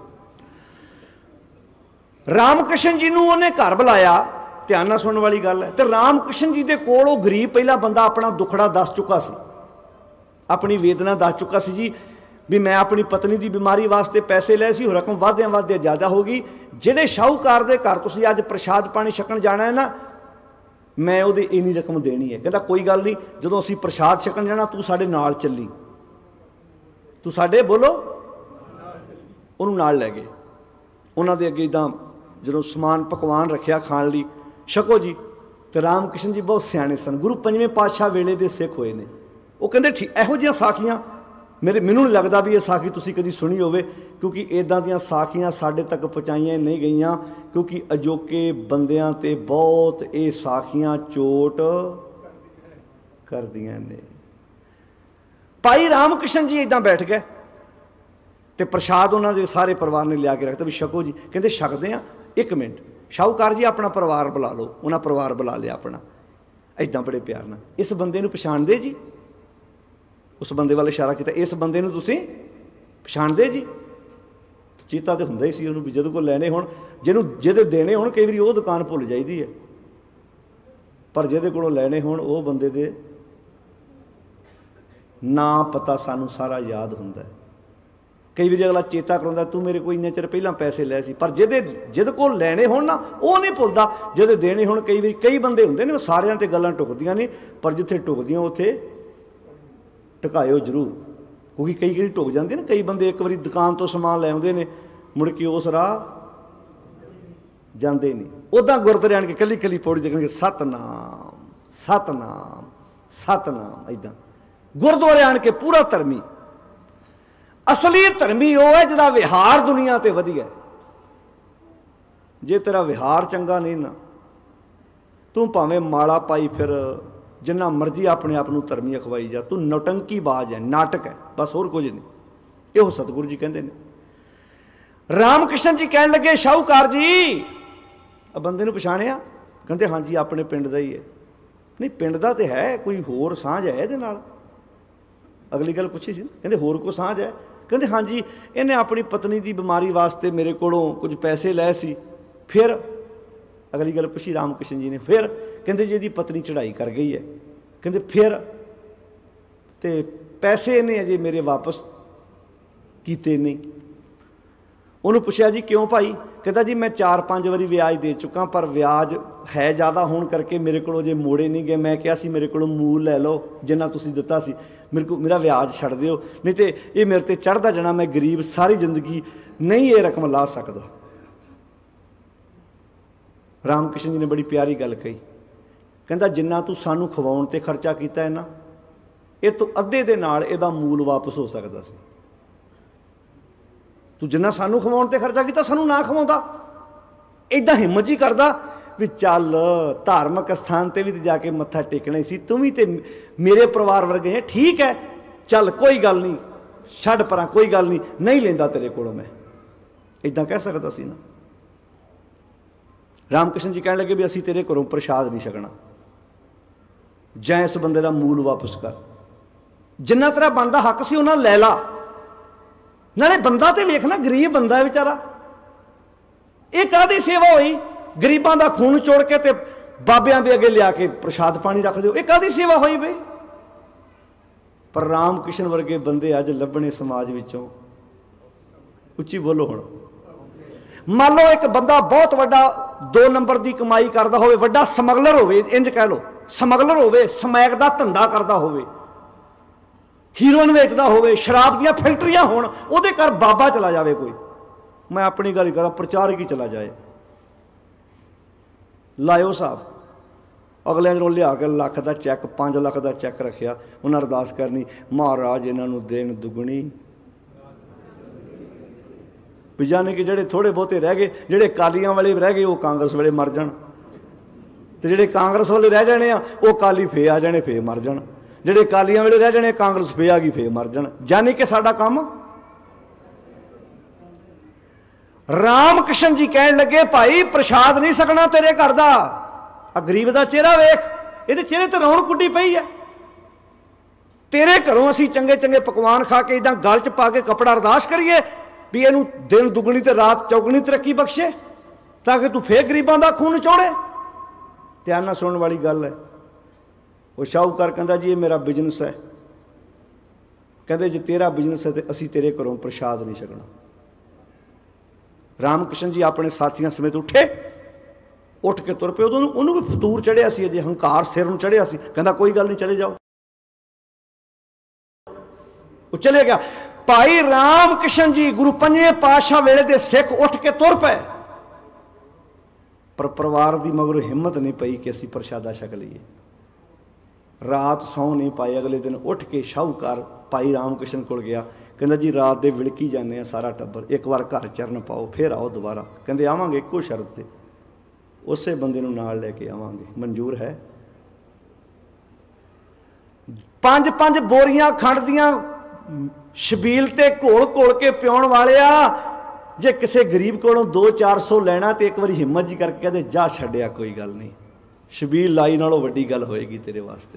ਰਾਮ ਕ੍ਰਿਸ਼ਨ ਜੀ ਨੂੰ ਉਹਨੇ ਘਰ ਬੁਲਾਇਆ, ਧਿਆਨ ਨਾਲ ਸੁਣਨ ਵਾਲੀ ਗੱਲ ਹੈ। ਤੇ ਰਾਮ ਕ੍ਰਿਸ਼ਨ ਜੀ ਦੇ ਕੋਲ ਉਹ ਗਰੀਬ ਪਹਿਲਾ ਬੰਦਾ ਆਪਣਾ ਦੁੱਖੜਾ ਦੱਸ ਚੁੱਕਾ ਸੀ, ਆਪਣੀ ਵੇਦਨਾ ਦੱਸ ਚੁੱਕਾ ਸੀ ਜੀ ਵੀ ਮੈਂ ਆਪਣੀ ਪਤਨੀ ਦੀ ਬਿਮਾਰੀ ਵਾਸਤੇ ਪੈਸੇ ਲਏ ਸੀ, ਉਹ ਰਕਮ ਵੱਧਦਿਆਂ ਵੱਧਦਿਆਂ ਜ਼ਿਆਦਾ ਹੋ ਗਈ। ਜਿਹੜੇ ਸ਼ਾਹੂਕਾਰ ਦੇ ਘਰ ਤੁਸੀਂ ਅੱਜ ਪ੍ਰਸ਼ਾਦ ਪਾਣੀ ਛਕਣ ਜਾਣਾ ਹੈ ਨਾ, ਮੈਂ ਉਹਦੀ ਇੰਨੀ ਰਕਮ ਦੇਣੀ ਹੈ। ਕਹਿੰਦਾ ਕੋਈ ਗੱਲ ਨਹੀਂ, ਜਦੋਂ ਅਸੀਂ ਪ੍ਰਸ਼ਾਦ ਛਕਣ ਜਾਣਾ ਤੂੰ ਸਾਡੇ ਨਾਲ ਚੱਲੀ, ਤੂੰ ਸਾਡੇ ਬੋਲੋ ਉਹਨੂੰ ਨਾਲ ਲੈ ਗਏ। ਉਹਨਾਂ ਦੇ ਅੱਗੇ ਇੱਦਾਂ ਜਦੋਂ ਸਮਾਨ ਪਕਵਾਨ ਰੱਖਿਆ ਖਾਣ ਲਈ, ਛਕੋ ਜੀ। ਤੇ ਰਾਮ ਕ੍ਰਿਸ਼ਨ ਜੀ ਬਹੁਤ ਸਿਆਣੇ ਸਨ, ਗੁਰੂ ਪੰਜਵੇਂ ਪਾਤਸ਼ਾਹ ਵੇਲੇ ਦੇ ਸਿੱਖ ਹੋਏ ਨੇ। ਉਹ ਕਹਿੰਦੇ ਠੀਕ, ਇਹੋ ਜਿਹੀਆਂ ਸਾਖੀਆਂ ਮੇਰੇ ਮੈਨੂੰ ਨਹੀਂ ਲੱਗਦਾ ਵੀ ਇਹ ਸਾਖੀ ਤੁਸੀਂ ਕਦੀ ਸੁਣੀ ਹੋਵੇ, ਕਿਉਂਕਿ ਇੱਦਾਂ ਦੀਆਂ ਸਾਖੀਆਂ ਸਾਡੇ ਤੱਕ ਪਹੁੰਚਾਈਆਂ ਨਹੀਂ ਗਈਆਂ, ਕਿਉਂਕਿ ਅਜੋਕੇ ਬੰਦਿਆਂ 'ਤੇ ਬਹੁਤ ਇਹ ਸਾਖੀਆਂ ਚੋਟ ਕਰਦੀਆਂ ਨੇ। ਭਾਈ ਰਾਮ ਕ੍ਰਿਸ਼ਨ ਜੀ ਇੱਦਾਂ ਬੈਠ ਗਏ ਤੇ ਪ੍ਰਸ਼ਾਦ ਉਹਨਾਂ ਦੇ ਸਾਰੇ ਪਰਿਵਾਰ ਨੇ ਲਿਆ ਕੇ ਰੱਖਤਾ ਵੀ ਛਕੋ ਜੀ। ਕਹਿੰਦੇ ਛਕਦੇ ਆ, ਇੱਕ ਮਿੰਟ ਸ਼ਾਹੂਕਾਰ ਜੀ ਆਪਣਾ ਪਰਿਵਾਰ ਬੁਲਾ ਲਓ। ਉਹਨਾਂ ਪਰਿਵਾਰ ਬੁਲਾ ਲਿਆ ਆਪਣਾ, ਇੱਦਾਂ ਬੜੇ ਪਿਆਰ ਨਾਲ। ਇਸ ਬੰਦੇ ਨੂੰ ਪਛਾਣਦੇ ਜੀ? ਉਸ ਬੰਦੇ ਵੱਲ ਇਸ਼ਾਰਾ ਕੀਤਾ, ਇਸ ਬੰਦੇ ਨੂੰ ਤੁਸੀਂ ਪਛਾਣਦੇ ਜੀ? ਚੇਤਾ ਤਾਂ ਹੁੰਦਾ ਹੀ ਸੀ ਉਹਨੂੰ ਵੀ ਜਦੋਂ ਕੋਲ ਲੈਣੇ ਹੋਣ, ਜਿਹਨੂੰ ਜਿਹਦੇ ਦੇਣੇ ਹੋਣ, ਕਈ ਵਾਰੀ ਉਹ ਦੁਕਾਨ ਭੁੱਲ ਜਾਈਦੀ ਹੈ, ਪਰ ਜਿਹਦੇ ਕੋਲੋਂ ਲੈਣੇ ਹੋਣ ਉਹ ਬੰਦੇ ਦੇ ਨਾਂ ਪਤਾ ਸਾਨੂੰ ਸਾਰਾ ਯਾਦ ਹੁੰਦਾ। ਕਈ ਵਾਰੀ ਅਗਲਾ ਚੇਤਾ ਕਰਾਉਂਦਾ ਤੂੰ ਮੇਰੇ ਕੋਲ ਇੰਨੇ ਚਿਰ ਪਹਿਲਾਂ ਪੈਸੇ ਲਏ ਸੀ, ਪਰ ਜਿਹਦੇ ਜਿਹਦੇ ਕੋਲ ਲੈਣੇ ਹੋਣ ਨਾ ਉਹ ਨਹੀਂ ਭੁੱਲਦਾ, ਜਿਹਦੇ ਦੇਣੇ ਹੋਣ। ਕਈ ਵਾਰੀ ਕਈ ਬੰਦੇ ਹੁੰਦੇ ਨੇ ਸਾਰਿਆਂ 'ਤੇ ਗੱਲਾਂ ਟੁਕਦੀਆਂ ਨੇ, ਪਰ ਜਿੱਥੇ ਟੁਕਦੀਆਂ ਉੱਥੇ ਟਿਕਾਇਓ ਜ਼ਰੂਰ, ਕਿਉਂਕਿ ਕਈ ਵਾਰੀ ਟੁਕ ਜਾਂਦੇ ਨੇ। ਕਈ ਬੰਦੇ ਇੱਕ ਵਾਰੀ ਦੁਕਾਨ ਤੋਂ ਸਮਾਨ ਲੈ ਆਉਂਦੇ ਨੇ, ਮੁੜ ਕੇ ਉਸ ਰਾਹ ਜਾਂਦੇ ਨਹੀਂ। ਉੱਦਾਂ ਗੁਰਦੁਆਰੇ ਆਣ ਕੇ ਇਕੱਲੀ ਇਕੱਲੀ ਪੌੜੀ ਦੇਖਣਗੇ ਸਤਨਾਮ ਸਤਨਾਮ ਸਤਨਾਮ, ਇੱਦਾਂ ਗੁਰਦੁਆਰੇ ਆਣ ਕੇ ਪੂਰਾ ਧਰਮੀ। ਅਸਲੀ ਧਰਮੀ ਉਹ ਹੈ ਜਿਹਦਾ ਵਿਹਾਰ ਦੁਨੀਆ ਤੇ ਵਧੀਆ। ਜੇ ਤੇਰਾ ਵਿਹਾਰ ਚੰਗਾ ਨਹੀਂ ਨਾ, ਤੂੰ ਭਾਵੇਂ ਮਾਲਾ ਪਾਈ ਫਿਰ, ਜਿੰਨਾ ਮਰਜ਼ੀ ਆਪਣੇ ਆਪ ਨੂੰ ਧਰਮੀ ਅਖਵਾਈ ਜਾ, ਤੂੰ ਨੌਟੰਕੀ ਬਾਜ਼ ਹੈ, ਨਾਟਕ ਹੈ, ਬਸ ਹੋਰ ਕੁਝ ਨਹੀਂ। ਇਹੋ ਸਤਿਗੁਰੂ ਜੀ ਕਹਿੰਦੇ ਨੇ। ਰਾਮ ਕ੍ਰਿਸ਼ਨ ਜੀ ਕਹਿਣ ਲੱਗੇ ਸ਼ਾਹੂਕਾਰ ਜੀ ਆ ਬੰਦੇ ਨੂੰ ਪਛਾਣਿਆ? ਕਹਿੰਦੇ ਹਾਂਜੀ ਆਪਣੇ ਪਿੰਡ ਦਾ ਹੀ ਹੈ। ਨਹੀਂ ਪਿੰਡ ਦਾ ਤੇ ਹੈ, ਕੋਈ ਹੋਰ ਸਾਂਝ ਹੈ ਇਹਦੇ ਨਾਲ? ਅਗਲੀ ਗੱਲ ਪੁੱਛੀ ਸੀ, ਕਹਿੰਦੇ ਹੋਰ ਕੋਈ ਸਾਂਝ ਹੈ? ਕਹਿੰਦੇ ਹਾਂਜੀ, ਇਹਨੇ ਆਪਣੀ ਪਤਨੀ ਦੀ ਬਿਮਾਰੀ ਵਾਸਤੇ ਮੇਰੇ ਕੋਲੋਂ ਕੁਝ ਪੈਸੇ ਲਏ ਸੀ। ਫਿਰ ਅਗਲੀ ਗੱਲ ਪੁੱਛੀ ਰਾਮ ਕ੍ਰਿਸ਼ਨ ਜੀ ਨੇ, ਫਿਰ ਕਹਿੰਦੇ ਜੀ ਇਹਦੀ ਪਤਨੀ ਚੜ੍ਹਾਈ ਕਰ ਗਈ ਹੈ। ਕਹਿੰਦੇ ਫਿਰ ਤੇ ਪੈਸੇ ਇਹਨੇ ਅਜੇ ਮੇਰੇ ਵਾਪਸ ਕੀਤੇ ਨਹੀਂ। ਉਹਨੂੰ ਪੁੱਛਿਆ ਜੀ ਕਿਉਂ ਭਾਈ? ਕਹਿੰਦਾ ਜੀ ਮੈਂ ਚਾਰ ਪੰਜ ਵਾਰੀ ਵਿਆਜ ਦੇ ਚੁੱਕਾ, ਪਰ ਵਿਆਜ ਹੈ ਜ਼ਿਆਦਾ ਹੋਣ ਕਰਕੇ ਮੇਰੇ ਕੋਲੋਂ ਜੇ ਮੋੜੇ ਨਹੀਂ ਗਏ। ਮੈਂ ਕਿਹਾ ਸੀ ਮੇਰੇ ਕੋਲੋਂ ਮੂਲ ਲੈ ਲਓ ਜਿੰਨਾ ਤੁਸੀਂ ਦਿੱਤਾ ਸੀ, ਮੇਰੇ ਕੋਲ ਮੇਰਾ ਵਿਆਜ ਛੱਡ ਦਿਓ, ਨਹੀਂ ਤੇ ਇਹ ਮੇਰੇ ਤੇ ਚੜ੍ਹਦਾ ਜਾਣਾ, ਮੈਂ ਗਰੀਬ ਸਾਰੀ ਜ਼ਿੰਦਗੀ ਨਹੀਂ ਇਹ ਰਕਮ ਲਾ ਸਕਦਾ। ਰਾਮ ਕ੍ਰਿਸ਼ਨ ਜੀ ਨੇ ਬੜੀ ਪਿਆਰੀ ਗੱਲ ਕਹੀ, ਕਹਿੰਦਾ ਜਿੰਨਾ ਤੂੰ ਸਾਨੂੰ ਖਵਾਉਣ 'ਤੇ ਖਰਚਾ ਕੀਤਾ ਹੈ ਨਾ, ਇਹ ਤੋਂ ਅੱਧੇ ਦੇ ਨਾਲ ਇਹਦਾ ਮੂਲ ਵਾਪਸ ਹੋ ਸਕਦਾ ਸੀ। ਤੂੰ ਜਿੰਨਾ ਸਾਨੂੰ ਖਵਾਉਣ 'ਤੇ ਖਰਚਾ ਕੀਤਾ, ਸਾਨੂੰ ਨਾ ਖਵਾਉਂਦਾ। ਇੱਦਾਂ ਹਿੰਮਤ ਜੀ ਕਰਦਾ ਵੀ ਚੱਲ ਧਾਰਮਿਕ ਸਥਾਨ 'ਤੇ ਵੀ ਤੇ ਜਾ ਕੇ ਮੱਥਾ ਟੇਕਣਾ ਹੀ ਸੀ, ਤੂੰ ਵੀ ਤੇ ਮੇਰੇ ਪਰਿਵਾਰ ਵਰਗੇ ਹੈ, ਠੀਕ ਹੈ ਚੱਲ ਕੋਈ ਗੱਲ ਨਹੀਂ, ਛੱਡ ਪਰਾਂ, ਕੋਈ ਗੱਲ ਨਹੀਂ, ਨਹੀਂ ਲੈਂਦਾ ਤੇਰੇ ਕੋਲੋਂ ਮੈਂ। ਇੱਦਾਂ ਕਹਿ ਸਕਦਾ ਸੀ ਨਾ। ਰਾਮ ਕ੍ਰਿਸ਼ਨ ਜੀ ਕਹਿਣ ਲੱਗੇ ਵੀ ਅਸੀਂ ਤੇਰੇ ਘਰੋਂ ਪ੍ਰਸ਼ਾਦ ਨਹੀਂ ਛਕਣਾ, ਜਾਂ ਇਸ ਬੰਦੇ ਦਾ ਮੂਲ ਵਾਪਸ ਕਰ, ਜਿੰਨਾ ਤੇਰਾ ਬਣਦਾ ਹੱਕ ਸੀ ਉਹਨਾਂ ਲੈ ਲਾ। ਨਾਲੇ ਬੰਦਾ ਤੇ ਵੇਖਣਾ ਗਰੀਬ ਬੰਦਾ ਹੈ ਵਿਚਾਰਾ, ਇਹ ਕਾਹਦੀ ਸੇਵਾ ਹੋਈ? ਗਰੀਬਾਂ ਦਾ ਖੂਨ ਚੋੜ ਕੇ ਤੇ ਬਾਬਿਆਂ ਦੇ ਅੱਗੇ ਲਿਆ ਕੇ ਪ੍ਰਸ਼ਾਦ ਪਾਣੀ ਰੱਖ ਦਿਓ, ਇਹ ਕਾਹਦੀ ਸੇਵਾ ਹੋਈ ਬਈ? ਪਰ ਰਾਮ ਕ੍ਰਿਸ਼ਨ ਵਰਗੇ ਬੰਦੇ ਅੱਜ ਲੱਭਣੇ ਸਮਾਜ ਵਿੱਚੋਂ। ਉੱਚੀ ਬੋਲੋ ਹੁਣ। ਮੰਨ ਲਓ ਇੱਕ ਬੰਦਾ ਬਹੁਤ ਵੱਡਾ ਦੋ ਨੰਬਰ ਦੀ ਕਮਾਈ ਕਰਦਾ ਹੋਵੇ, ਵੱਡਾ ਸਮਗਲਰ ਹੋਵੇ, ਇੰਜ ਕਹਿ ਲਓ ਸਮਗਲਰ ਹੋਵੇ, ਸਮੈਕ ਦਾ ਧੰਦਾ ਕਰਦਾ ਹੋਵੇ, ਹੀਰੋਇਨ ਵੇਚਦਾ ਹੋਵੇ, ਸ਼ਰਾਬ ਦੀਆਂ ਫੈਕਟਰੀਆਂ ਹੋਣ, ਉਹਦੇ ਘਰ ਬਾਬਾ ਚਲਾ ਜਾਵੇ ਕੋਈ, ਮੈਂ ਆਪਣੀ ਗੱਲ ਕਰਦਾ ਪ੍ਰਚਾਰਕ ਹੀ ਚਲਾ ਜਾਏ, ਲਾਇਓ ਸਾਹਿਬ, ਅਗਲਿਆਂ ਨੂੰ ਲਿਆ ਕੇ ਲੱਖ ਦਾ ਚੈੱਕ, ਪੰਜ ਲੱਖ ਦਾ ਚੈੱਕ ਰੱਖਿਆ, ਉਹਨਾਂ ਅਰਦਾਸ ਕਰਨੀ ਮਹਾਰਾਜ ਇਹਨਾਂ ਨੂੰ ਦੇਣ ਦੁੱਗਣੀ। ਵੀ ਜਾਣੇ ਕਿ ਜਿਹੜੇ ਥੋੜ੍ਹੇ ਬਹੁਤੇ ਰਹਿ ਗਏ, ਜਿਹੜੇ ਕਾਲੀਆਂ ਵਾਲੇ ਰਹਿ ਗਏ ਉਹ ਕਾਂਗਰਸ ਵੇਲੇ ਮਰ ਜਾਣ, ਤੇ ਜਿਹੜੇ ਕਾਂਗਰਸ ਵਾਲੇ ਰਹਿ ਜਾਣੇ ਆ ਉਹ ਕਾਲੀ ਫੇ ਆ ਜਾਣੇ, ਫੇ ਮਰ ਜਾਣ। ਜਿਹੜੇ ਕਾਲੀਆਂ ਵੇਲੇ ਰਹਿ ਜਾਣੇ ਕਾਂਗਰਸ ਫੇ ਆ ਗਈ, ਫੇ ਮਰ ਜਾਣ। ਜਾਣੀ ਕਿ ਸਾਡਾ ਕੰਮ। ਰਾਮ ਕ੍ਰਿਸ਼ਨ ਜੀ ਕਹਿਣ ਲੱਗੇ ਭਾਈ ਪ੍ਰਸ਼ਾਦ ਨਹੀਂ ਸਕਣਾ ਤੇਰੇ ਘਰ ਦਾ, आ गरीब का चेहरा वेख, ये चेहरे ते रौनक उड्डी पई है। तेरे घरों असीं चंगे चंगे पकवान खा के इदां गल च पा के कपड़ा अरदास करिए भी इनू दिन दुगनी ते रात चौगनी तरक्की बख्शे, ताकि तू फिर गरीबां दा खून चोड़े। ध्यान नाल सुनने वाली गल है। वो शाहूकार कहंदा जी ये मेरा बिजनेस है, कहते जे तेरा बिजनेस है तो असीं तेरे घरों प्रसाद नहीं छकना। राम कृष्ण जी अपने साथियों समेत उठे, उठ के तुर पे। उदों उन्होंने भी फतूर चढ़िया सी, अजे हंकार सिर नूं चढ़िया सी। कहंदा कोई गल नहीं, चले जाओ। वो चले गया। भाई राम कृष्ण जी गुरु पंजवें पातशाह वेले दे सिख उठ के तुर पे, पर परिवार की मगरों हिम्मत नहीं पई कि असीं प्रसादा छक लईए। रात सौ नहीं पाई। अगले दिन उठ के शाहूकार भाई राम कृष्ण को गया, कहंदा जी रात दे विड़की जाने आ सारा टब्बर, एक बार घर चरण पाओ फिर आओ दोबारा। कहंदे आवांगे इक्को शर्त ते, उस बंदे नूं नाल लैके आवांगे, मंजूर है। पंज पंज बोरियां खंड दियां छबील ते घोल घोल के पियाउण वाले आ। जे किसी गरीब कोलों दो चार सौ लैना तो एक बार हिम्मत जी करके कहते जा छड्डिया, कोई गल नहीं, छबील लाई नालों वड्डी गल होएगी तेरे वास्ते।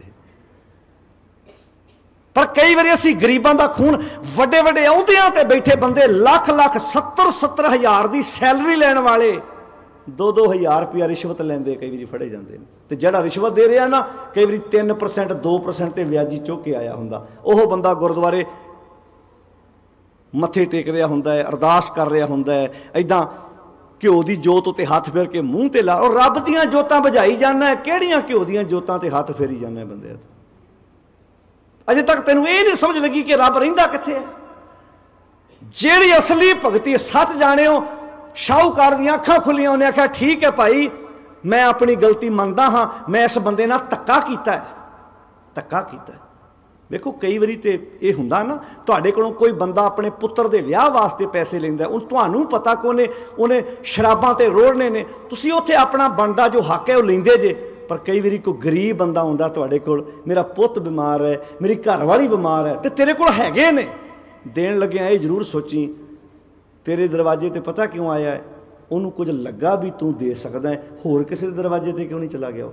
पर कई बार असी गरीबां दा खून, वड्डे वड्डे अहुदियां ते बैठे बंदे लाख लाख सत्तर सत्तर हज़ार की सैलरी लैण वाले दो दो हज़ार रुपया रिश्वत लैंदे कई बार फड़े जाते हैं। तो जिहड़ा रिश्वत दे रहा ना, कई बार तीन परसेंट दो परसेंट ते व्याजी चुक के आया हुंदा, ओह बंदा गुरुद्वारे मत्थे टेक रहा हुंदा है, अरदास कर रहा हुंदा है, इदां घ्यो की जोत उत्ते हथ फेर के मूँह ते ला, और रब दीयां जोतां बुझाई जाना है। किहड़ियां घ्यो दीयां जोतां ते हथ फेरी जाना है बंदे। अजे तक तेनों ये नहीं समझ लगी कि रब रहिंदा कित्थे है। जिहड़ी असली भगती सच जाने हो। शाहूकार दीयां अखां खुलियां, उन्हें आख्या ठीक है भाई मैं अपनी गलती मनदा हाँ, मैं इस बंदे नाल धक्का कीता है, धक्का कीता है। देखो कई बारी तो यह हुंदा ना, तुहाडे कोलों कोई बंदा अपने पुत्र के विआह वास्ते पैसे लैंदा, उन तुहानूं पता कि उन्हें उन्हें शराबां ते रोड़ने ने, तुसीं उत्थे अपना बनदा जो हक है वो लैंदे जे। पर कई बारी कोई गरीब बंदा हुंदा तुहाडे कोल, मेरा पुत्त बीमार है, मेरी घरवाली बीमार है, तो तेरे कोल हैगे ने, देण लग्गिआं ये जरूर सोची तेरे दरवाजे ते पता क्यों आया है, उन्होंने कुछ लगा भी तू दे सकदा है, होर किसी दरवाजे ते क्यों नहीं चला गया।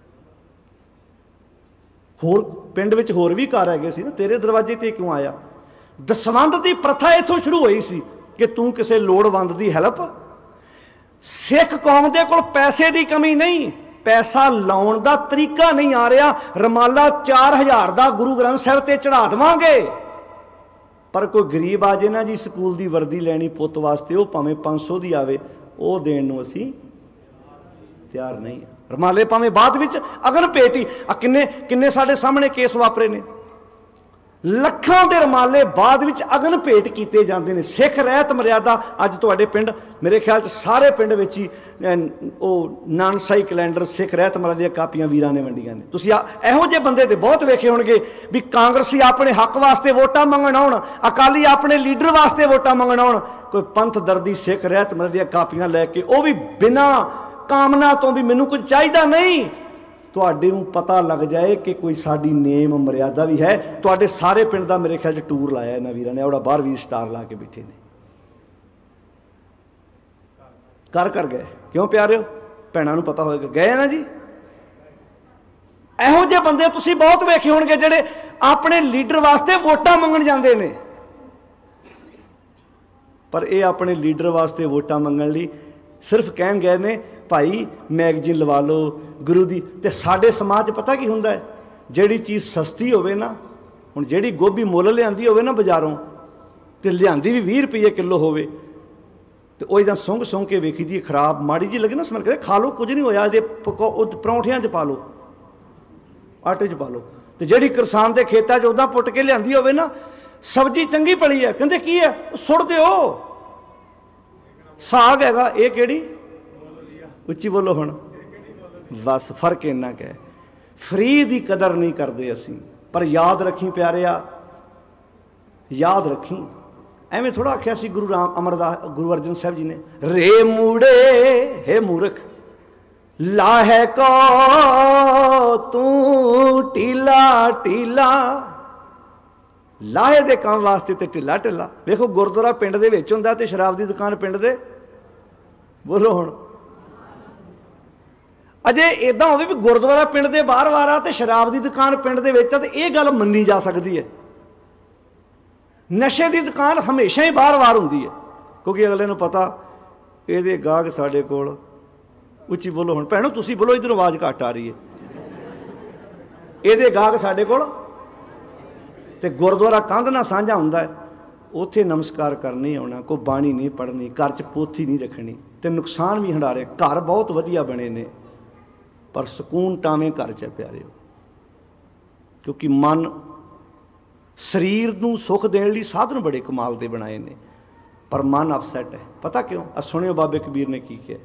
होर पिंड विच होर भी घर हैगे सी ना, तेरे दरवाजे ते क्यों आया। दसवंध की प्रथा इत्थों शुरू हुई सी कि तू किसी लोड़वंद की हैल्प। सिख कौम दे कोल पैसे की कमी नहीं, पैसा लाउण दा तरीका नहीं आ रहा। रमाला चार हज़ार का गुरु ग्रंथ साहिब ते चढ़ा देवांगे, पर कोई गरीब आ जाए ना जी स्कूल की वर्दी लैनी पुत वास्ते, वो भावें पाँच सौ की आवे, वो देण नूं असीं तैयार नहीं। रमाले भावें बाद विच अगन पेटी, किन्ने किन्ने साडे सामने केस वापरे ने, लखां दे रमाले बाद विच अगन भेट कीते जाते हैं। सिख रहत मर्यादा अज तुहाडे पिंड, मेरे ख्याल च सारे पिंड विच ही ਉਹ ਨਾਨਸਾਈ ਕੈਲੰਡਰ सिख रहत मर्यादा ਦੀਆਂ ਕਾਪੀਆਂ ਵੀਰਾਂ ਨੇ ਵੰਡੀਆਂ ਨੇ। ਤੁਸੀਂ ਇਹੋ ਜਿਹੇ ਬੰਦੇ ਤੇ ਬਹੁਤ ਵੇਖੇ ਹੋਣਗੇ ਵੀ ਕਾਂਗਰਸੀ ਆਪਣੇ ਹੱਕ ਵਾਸਤੇ ਵੋਟਾਂ ਮੰਗਣ ਆਉਣ, ਅਕਾਲੀ ਆਪਣੇ ਲੀਡਰ ਵਾਸਤੇ ਵੋਟਾਂ ਮੰਗਣ ਆਉਣ, ਕੋਈ ਪੰਥ ਦਰਦੀ ਸਿੱਖ ਰਹਿਤ ਮਰयादा ਦੀਆਂ ਕਾਪੀਆਂ ਲੈ ਕੇ, ਉਹ ਵੀ ਬਿਨਾਂ ਕਾਮਨਾ ਤੋਂ ਵੀ ਮੈਨੂੰ ਕੁਝ ਚਾਹੀਦਾ ਨਹੀਂ। ਤੁਹਾਡੇ ਨੂੰ ਪਤਾ ਲੱਗ ਜਾਏ ਕਿ ਕੋਈ ਸਾਡੀ ਨੇਮ ਮਰਿਆਦਾ ਵੀ ਹੈ। ਤੁਹਾਡੇ ਸਾਰੇ ਪਿੰਡ ਦਾ ਮੇਰੇ ਖਿਆਲ 'ਚ ਟੂਰ ਲਾਇਆ ਇਹਨਾਂ ਵੀਰਾਂ ਨੇ, ਉਹਦਾ ਬਾਹਰ ਵੀਰ ਸਟਾਰ ਲਾ ਕੇ ਬੈਠੇ ਨੇ, कर कर गए। क्यों प्यारे हो, भैनों को पता होएगा, गए ना जी। ਇਹੋ ਜਿਹੇ ਬੰਦੇ ਤੁਸੀਂ बहुत वेखे होणगे ਜਿਹੜੇ अपने लीडर वास्ते वोटां मंगण जांदे ने, पर ये अपने लीडर वास्ते वोटां मंगण लई सिर्फ कहण गए ने भाई मैगजीन लवा लो गुरु दी। ते साडे समाज पता की हुंदा है, जिहड़ी चीज़ सस्ती होवे ना, हुण जिहड़ी गोभी मुੱਲ लिआंदी होवे ना बाजारों, ते लिआंदी भी बीस रुपये किलो होवे, तो वो इदा सुंघ सुंघ के वेखी दी खराब माड़ी जी लगे ना, समझ के खा लो कुछ नहीं होया, ये परौंठियां च पा लो, आटे च पा लो। तो जिहड़ी किसान के खेतों च उदा पुट के लिआंदी होवे ना, सब्जी चंगी पली है, कहंदे की है सुट दिओ, साग हैगा, ये किहड़ी उच्ची बोलो हुण, बस फर्क इन्ना क है। फ्री की कदर नहीं करते असीं, पर याद रखी प्यारिया, याद रखी, एवें थोड़ा आख्या सी गुरु राम अमरदास गुरु अर्जन साहब जी ने, रे मूड़े हे मूर्ख लाहे को तू टीला टीला, लाहे दे काम वास्ते ते ढिला ढिला। देखो गुरुद्वारा पिंड दे विच हुंदा ते शराब की दुकान पिंड दे, बोलो हुण अजे इदां होवे भी गुरुद्वारा पिंड दे बाहर वार आ ते शराब की दुकान पिंड दे विच आ ते इह गल मन्नी जा सकती है। नशे की दुकान हमेशा ही बाहर वार हुंदी है, क्योंकि अगले नूं पता इहदे गाहक साडे कोल। उच्ची बोलो हुण भैणो, तुसीं बोलो, इधरों आवाज़ घट आ रही है। इहदे गाहक साडे कोल ते गुरुद्वारा कंध नाल साझा हुंदा है, उत्थे नमस्कार करनी आउणा, कोई बाणी नहीं पढ़नी, घर च पोथी नहीं रखनी, ते नुकसान भी हंडारे। घर बहुत वधिया बने ने पर सकून टावें घर च प्यारे हो, क्योंकि मन शरीर नूं सुख देने लई साधन बड़े कमाल दे बनाए ने, पर मन अपसैट है। पता क्यों? आ सुनियो बाबे कबीर ने की किया।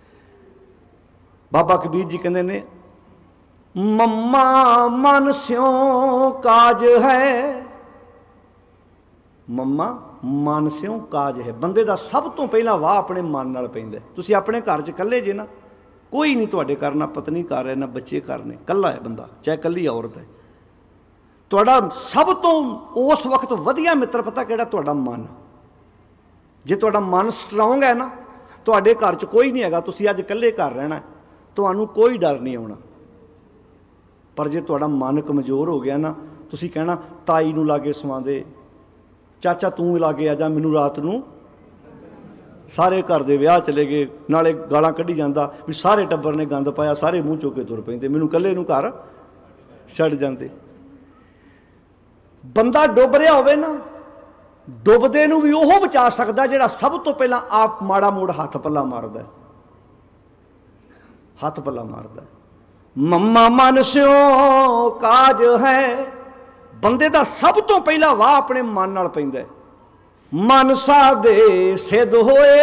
बाबा कबीर जी कहते ने, मम्मा मन स्यों काज है, मम्मा मन स्यों काज है। बंदे दा सब तो पहला वाह अपने मन नाल पैंदा। तुसीं अपने घर च कल्ले जे ना, कोई नहीं तुहाडे घर, ना पत्नी घर है ना बच्चे घर ने, कल्ला है बंदा, चाहे कल्ली औरत है। तुहाडा सब तो उस वक्त वधिया मित्र पता किहड़ा? तुहाडा मन। जे तुहाडा मन स्ट्रोंग है ना, तुहाडे घर च कोई नहीं हैगा, तुसीं अज कल्ले घर रहना, तुहानूं कोई डर नहीं आउणा। पर जे तुहाडा मन कमज़ोर हो गया ना, तुसीं कहना ताई नूं लागे सवा दे, चाचा तूं लागे आ जा, मैनूं रात नूं सारे घर दे विआह चले गए, नाले गालां कढ़ी जांदा भी सारे टब्बर ने गंद पाया, सारे मूँह चुक के तुर पैंदे, मैनूं कल्ले नूं घर छड्ड जांदे। बंदा डुब रहा होवे ना, डुबदे नूं भी ओह बचा सकदा जिहड़ा सब तो पहलां आप माड़ा मूड़ हत्थ पल्ला मारदा, हत्थ पल्ला मारदा। मम्मा मन स्यों काज है, बंदे दा सब तो पहला वाह अपने मन नाल पैंदा है। मन साधे सिद्ध होए,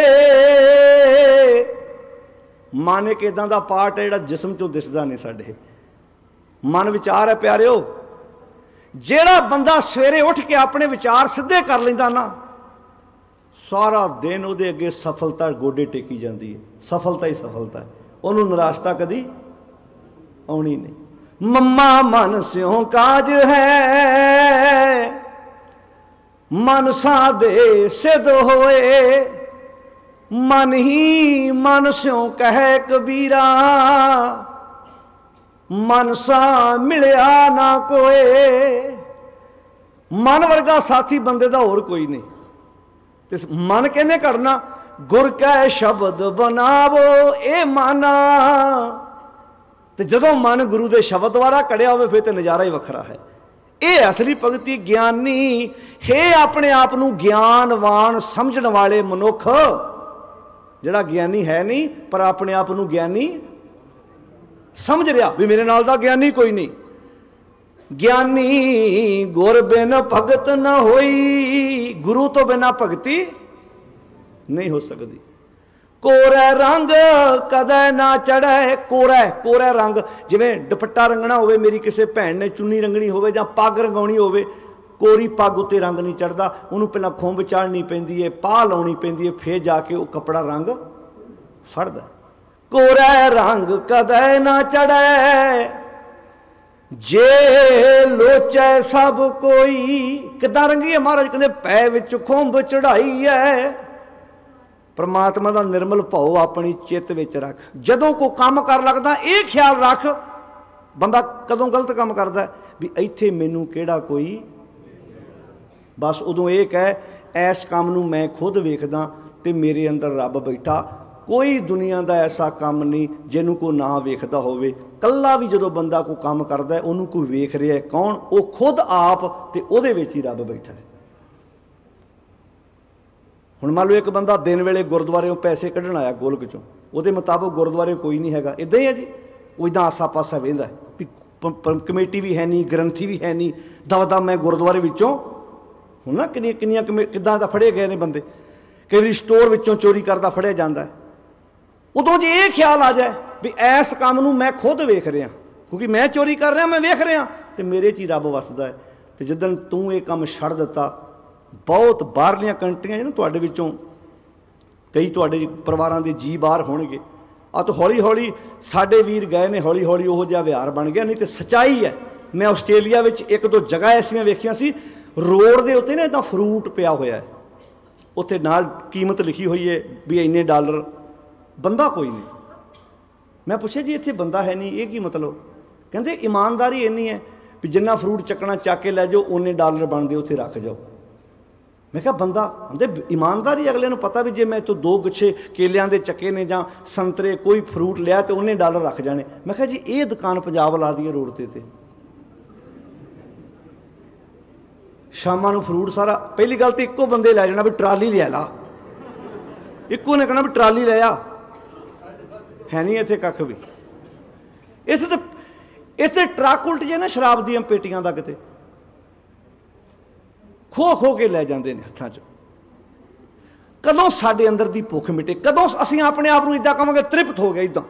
मन एक इदां दा पार्ट है जिहड़ा जिस्म चों दिसदा नहीं साडे। मन विचार है प्यारिओ, जिहड़ा बंदा सवेरे उठ के अपने विचार सिद्धे कर लैंदा ना, सारा दिन उहदे अगे सफलता गोडे टेकी जाती है, सफलता ही सफलता है, उहनूं निराशता कदी आउणी नहीं। मम्मा मन स्यों काज है, मन साधे सिद्ध होए, मन ही मन स्यों कहे कबीरा, मन सा मिलिया ना कोए। मन वर्गा साथी बंदे दा होर कोई नहीं। ते मन कहने करना, गुर कै शब्द बनावो ए माना। तो जदों मन गुरु के शब्द द्वारा कढ़िया हो फिर तो नज़ारा ही वखरा है। ये असली भगती ज्ञानी है, अपने आप को ज्ञानवान समझण वाले मनुख, जिहड़ा ज्ञानी है नहीं पर अपने आप को ज्ञानी समझ रहा भी मेरे नाल दा ज्ञानी कोई नहीं। ज्ञानी गुर बिन भगत न होई, गुरु तो बिना भगती नहीं हो सकती। कोरै रंग कदे ना चढ़े, कोरै कोरै रंग जिवें दुपट्टा रंगना होवे, मेरी किसी भैन ने चुन्नी रंगनी होवे जां पग रंगाउणी होवे, कोरी पग उत्ते रंग नहीं चढ़दा, उहनूं पहलां खुंब चाढ़नी पैंदी है, पाह लाउणी पैंदी है, फिर जाके वो कपड़ा रंग फड़दा। कोरै रंग कदे ना चढ़े, जे लोचै सब कोई। किदां रंगी है महाराज? कहंदे पै विच खुंब चढ़ाई है। परमात्मा का निर्मल भाव अपनी चित्त विच रख। जदों को काम कर लगदा ये ख्याल रख, बंदा कदों गलत काम करदा भी इत्थे मैनूं किहड़ा कोई, बस उदों ये कह ऐस काम नूं मैं खुद वेखदा ते मेरे अंदर रब बैठा। कोई दुनिया का ऐसा काम नहीं जिन्हों को ना वेखदा होवे। कल्ला भी जदों बंदा को काम करदा है उन्होंने कोई वेख रहा है, कौन? वो खुद आप ते उहदे विच ही रब बैठा है। हुण मान लो एक बंदा दिन वेले गुरुद्वारे पैसे कढ़ण आया गोलक चों, उहदे मुताबिक गुरुद्वारे कोई नहीं हैगा, इदां ही है जी। वो इदां आसा पासा वेंदा है भी कमेटी भी है नहीं, ग्रंथी भी है नहीं, दवदा मैं गुरुद्वारे विचों हुण ना किन्नियां किन्नियां कमे किदां दा फड़े गए ने बंदे, कई स्टोर विचों चोरी करदा फड़िया जांदा है। उदों जे ये ख्याल आ जाए भी ऐस काम नूं मैं खुद वेख रहा, क्योंकि मैं चोरी कर रहा, मैं वेख रहा तो मेरे च ही रब वसदा है। तो जिद्दन तूं ये काम छड्ड दिता, बहुत बाहरलियां कंट्रियां ने तुहाडे विचों कई तुहाडे परिवारां दे जी बाहर होणगे, आ तो हौली हौली साडे वीर गए ने, हौली हौली उहो जिहा विहार बन गया। नहीं तो सच्चाई है, मैं आस्ट्रेलिया विच एक दो जगह ऐसियां वेखियां सी, रोड दे उत्ते ना इदां फ्रूट पिया होया है, उत्थे नाल कीमत लिखी हुई है भी इन्ने डॉलर, बंदा कोई नहीं। मैं पूछा जी इत्थे बंदा है नहीं, ये की मतलब? कहते ईमानदारी इन्नी है भी जिन्ना फ्रूट चकना चक के लै जाओ, उन्ने डॉलर बनते उत्थे रख जाओ। मैं कहा बंदा कहते ईमानदारी, अगले नूं पता भी जे मैं तो दो गुच्छे केलियां दे चक्के ने जां संतरे कोई फ्रूट लिया तो उन्ने डॉलर रख जाने। मैं कहा जी ये दुकान पंजाब ला दी है रोड ते ते शामां नूं फ्रूट सारा, पहली गल तो इक्को बंदे लै जाना भी ट्राली लिया ला, इक्को ने कहना भी ट्राली ले आ, है नहीं इत्थे कख भी। इस तो इत्थे ट्रक उल्ट जे ना शराब दी पेटियां दा किते खो खो के लै जांदे ने हत्थां च। कदों साडे अंदर दी भुख मिटे, कदों असीं अपने आप नूं इदां कहांगे तृप्त हो गया इदां।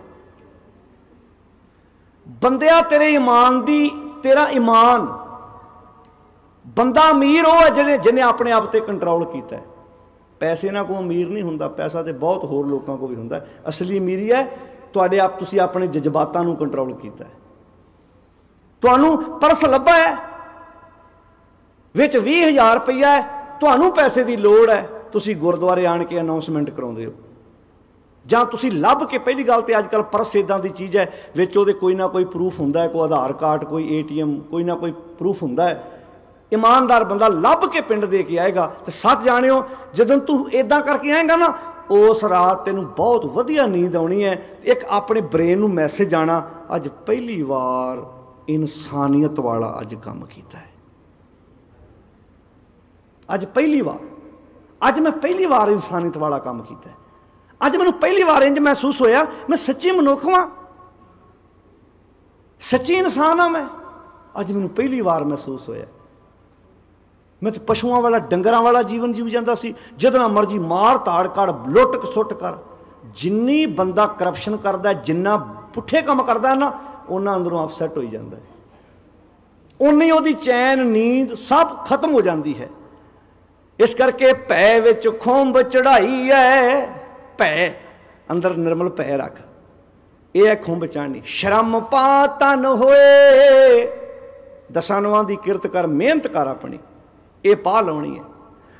बंदिया तेरे ईमान दी, तेरा ईमान, बंदा अमीर हो है जिन्हें जिन्हें अपने आप ते कंट्रोल किया है। पैसे ना को अमीर नहीं हुंदा, पैसा तो बहुत होर लोगों को भी हुंदा है। असली अमीरी है तुहाडे आप तुसीं अपने जज्बातां नूं कंट्रोल किया है। तुहानूं परस लभा है विच बीस हज़ार रुपया है, तुहानूं पैसे की लोड़ है, तुसीं गुरुद्वारे आण के अनाउंसमेंट कराउंदे हो, जां तुसीं लभ के। पहली गल तो अजकल परस इदां दी चीज़ है विच उहदे कोई ना कोई प्रूफ हुंदा है, कोई आधार कार्ड, कोई ए टी एम, कोई ना कोई प्रूफ हुंदा है। ईमानदार बंदा लभ के पिंड दे के आएगा तो सच जानियो जदों तू इदां करके आएगा ना उस रात तेनों बहुत वधिया नींद आनी है। एक अपने ब्रेन नूं मैसेज आना, अज पहली बार इंसानियत वाला अज काम किया है, अज पहली बार, अज मैं पहली बार इंसानियत वाला काम किया है। अज मैनूं पहली बार इंज महसूस होया मैं सच्ची मनुख वां, सच्ची इंसान हाँ मैं। अज मैनूं पहली बार महसूस होया। मैं तो पशुओं वाला डंगरां वाला जीवन जीव जाता सी, जितना मर्जी मार ताड़ कर, लुट सुट कर। जिन्नी बंदा करप्शन करता है, जिन्ना पुठे काम करता है ना, उन्ना अंदरों अपसैट हो जाता है, उन्नी उहदी चैन नींद सब खत्म हो जाती है। इस करके भै विच खुंब चढ़ाई है, भै अंदर निर्मल भै रख, यह है खुंब चढ़नी। शरम पा तन होए, दसां नौआं दी किरत कर, मेहनत कर अपनी, ये पा लाउणी है।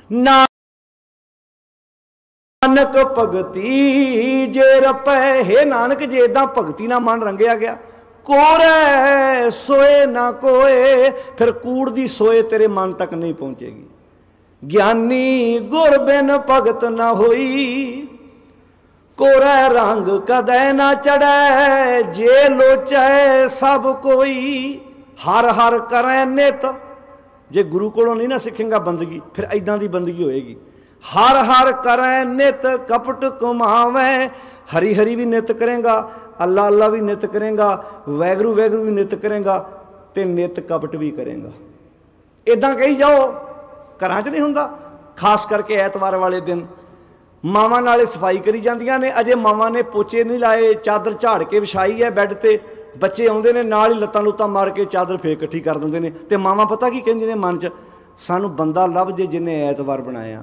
नानक भगती जे रपै, हे नानक जे इदां भगती ना मन रंगिया गया, कोरे सोए ना कोए, फिर कूड़ दी सोए तेरे मन तक नहीं पहुंचेगी। ज्ञानी गुर बिन भगत ना होई, कोरे रंग कदै ना चढ़ै, जे लोचै सब कोई। हर हर करै नित, जे गुरु कोलों नहीं ना सीखेगा बंदगी, फिर इदां दी बंदगी होएगी। हर हर करै नित कपट कमावे, हरी हरी भी नित करेगा, अल्लाह अल्लाह भी नित करेगा, वैगरू वैगरू भी नित करेगा, ते नित कपट भी करेगा। इदां कही जाओ, घरां च नहीं हुंदा। खास करके ऐतवार वाले दिन मावां नाले सफाई करी जांदियां ने, अजे मावां ने पोचे नहीं लाए, चादर झाड़ के विछाई है बैड ते, बच्चे आउंदे ने नाल ही लत्तां लुत्तां मार के चादर फेर इकट्ठी कर दिंदे ने, ते मावां पता की कहंदी ने मन च, सानू बंदा लभ जे जिन्हें ऐतवार बनाया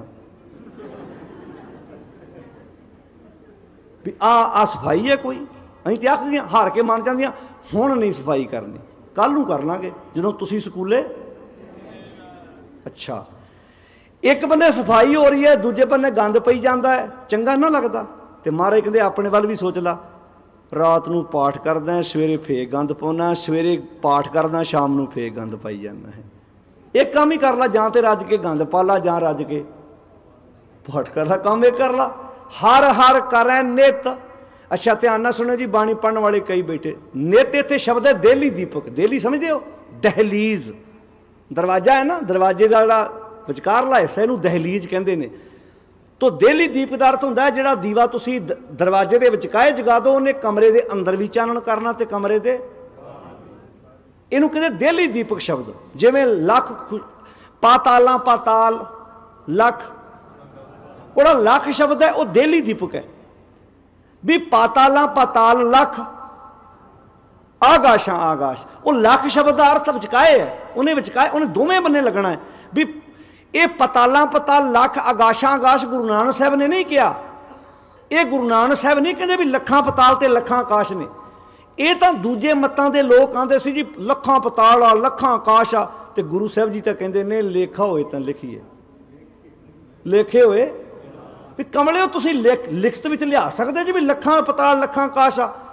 भी आ आ सफाई है कोई। असीं ते आख गईयां, हार के मान जांदियां, हुण नहीं सफाई करनी, कल नूं कर लांगे जदों तुसीं स्कूले। अच्छा, एक बंदे सफाई हो रही है, दूजे बंदे गंद पई जाता है, चंगा ना लगता। तो महाराज कहते अपने वाल भी सोच ला, रात नूं पाठ करदा, सवेरे फेर गंद पाउणा, सवेरे पाठ करदा, शाम नूं फेर गंद पाई जाना है। एक काम ही कर ला, जां ते रज के गंद पा ला, जां रज के पाठ कर ला, काम एक कर ला। हर हर करै नित। अच्छा ध्यान ना सुनो जी, बाणी पढ़ने वाले कई बैठे, नित इत्थे शब्द है देहली दीपक। देहली समझते हो, दहलीज दरवाजा है ना, दरवाजे का जिहड़ा विचकारला हिस्सा इहनूं दहलीज कहंदे ने। तो देहली दीप का अर्थ हुंदा है जिहड़ा दीवा तुसीं दरवाजे दे विचकाए जगा दो, उन्हें कमरे दे अंदर भी चानण करना ते कमरे दे, इहनूं कहंदे देहली दीपक शब्द। जिवें लख पातालां पाताल लख, ओड़ा लख शब्द है, वह देहली दीपक है भी। पातालां पाताल लख, आगाशां आगाश, वो लख शब्द का अर्थ विचकाए है, उन्हें विचकाए, उन्हें दोवें बन्ने लगना है भी। ये पतालां पताल लख आगाशां आगाश गुरु नानक साहब ने नहीं किया, ये गुरु नानक साहब नहीं कहते भी लखां पताल ते लखां आकाश ने। ये तो दूजे मतां दे लोग आंदे सी जी लखां पताल आ लखां आकाश आ, ते गुरु साहब जी तो कहते ने लेखा होए तो लिखिए, लेखे होए भी। कमले हो तुसीं लिख लिखत विच लिया सकदे जी भी लखां पताल लखां आकाश आ,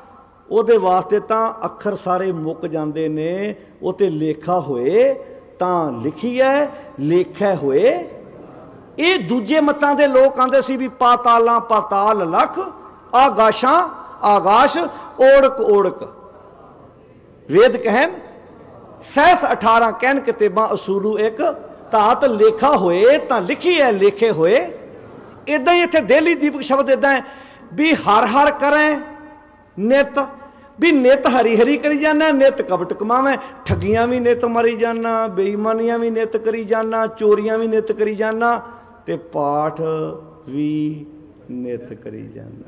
ਉਹਦੇ ਵਾਸਤੇ ਤਾਂ ਅੱਖਰ ਸਾਰੇ ਮੁੱਕ ਜਾਂਦੇ ਨੇ। ਉਹ ਤੇ ਲੇਖਾ ਹੋਏ ਤਾਂ ਲਿਖੀਐ, ਲੇਖੈ ਹੋਏ। ਇਹ ਦੂਜੇ ਮਤਾਂ ਦੇ ਲੋਕ ਆਂਦੇ ਸੀ ਵੀ ਪਾਤਾਲਾਂ ਪਾਤਾਲ ਲੱਖ, ਆਗਾਸ਼ਾਂ ਆਗਾਸ਼, ਓੜਕ ਓੜਕ। ਵੇਦ ਕਹਿਣ ਸਹਿਸ ਅਠਾਰਾਂ ਕਹਿਣ ਕਿਤਾਬਾਂ ਅਸੂਲੂ ਇੱਕ, ਧਾਤ ਲੇਖਾ ਹੋਏ ਤਾਂ ਲਿਖੀ ਹੈ, ਲੇਖੇ ਹੋਏ। ਇੱਦਾਂ ਹੀ ਇੱਥੇ ਦੇਹਲੀ ਦੀਪਕ ਸ਼ਬਦ ਇੱਦਾਂ ਹੈ ਵੀ ਹਰ ਹਰ ਕਰੈ ਨਿਤ, ਵੀ ਨਿਤ ਹਰੀ ਹਰੀ ਕਰੀ ਜਾਣਾ, ਨਿਤ ਕਪਟ ਕਮਾਵੇਂ। ਠੱਗੀਆਂ ਵੀ ਨਿਤ ਮਰੀ ਜਾਣਾ, ਬੇਈਮਾਨੀਆਂ ਵੀ ਨਿਤ ਕਰੀ ਜਾਣਾ, ਚੋਰੀਆਂ ਵੀ ਨਿਤ ਕਰੀ ਜਾਣਾ, ਤੇ ਪਾਠ ਵੀ ਨਿਤ ਕਰੀ ਜਾਣਾ,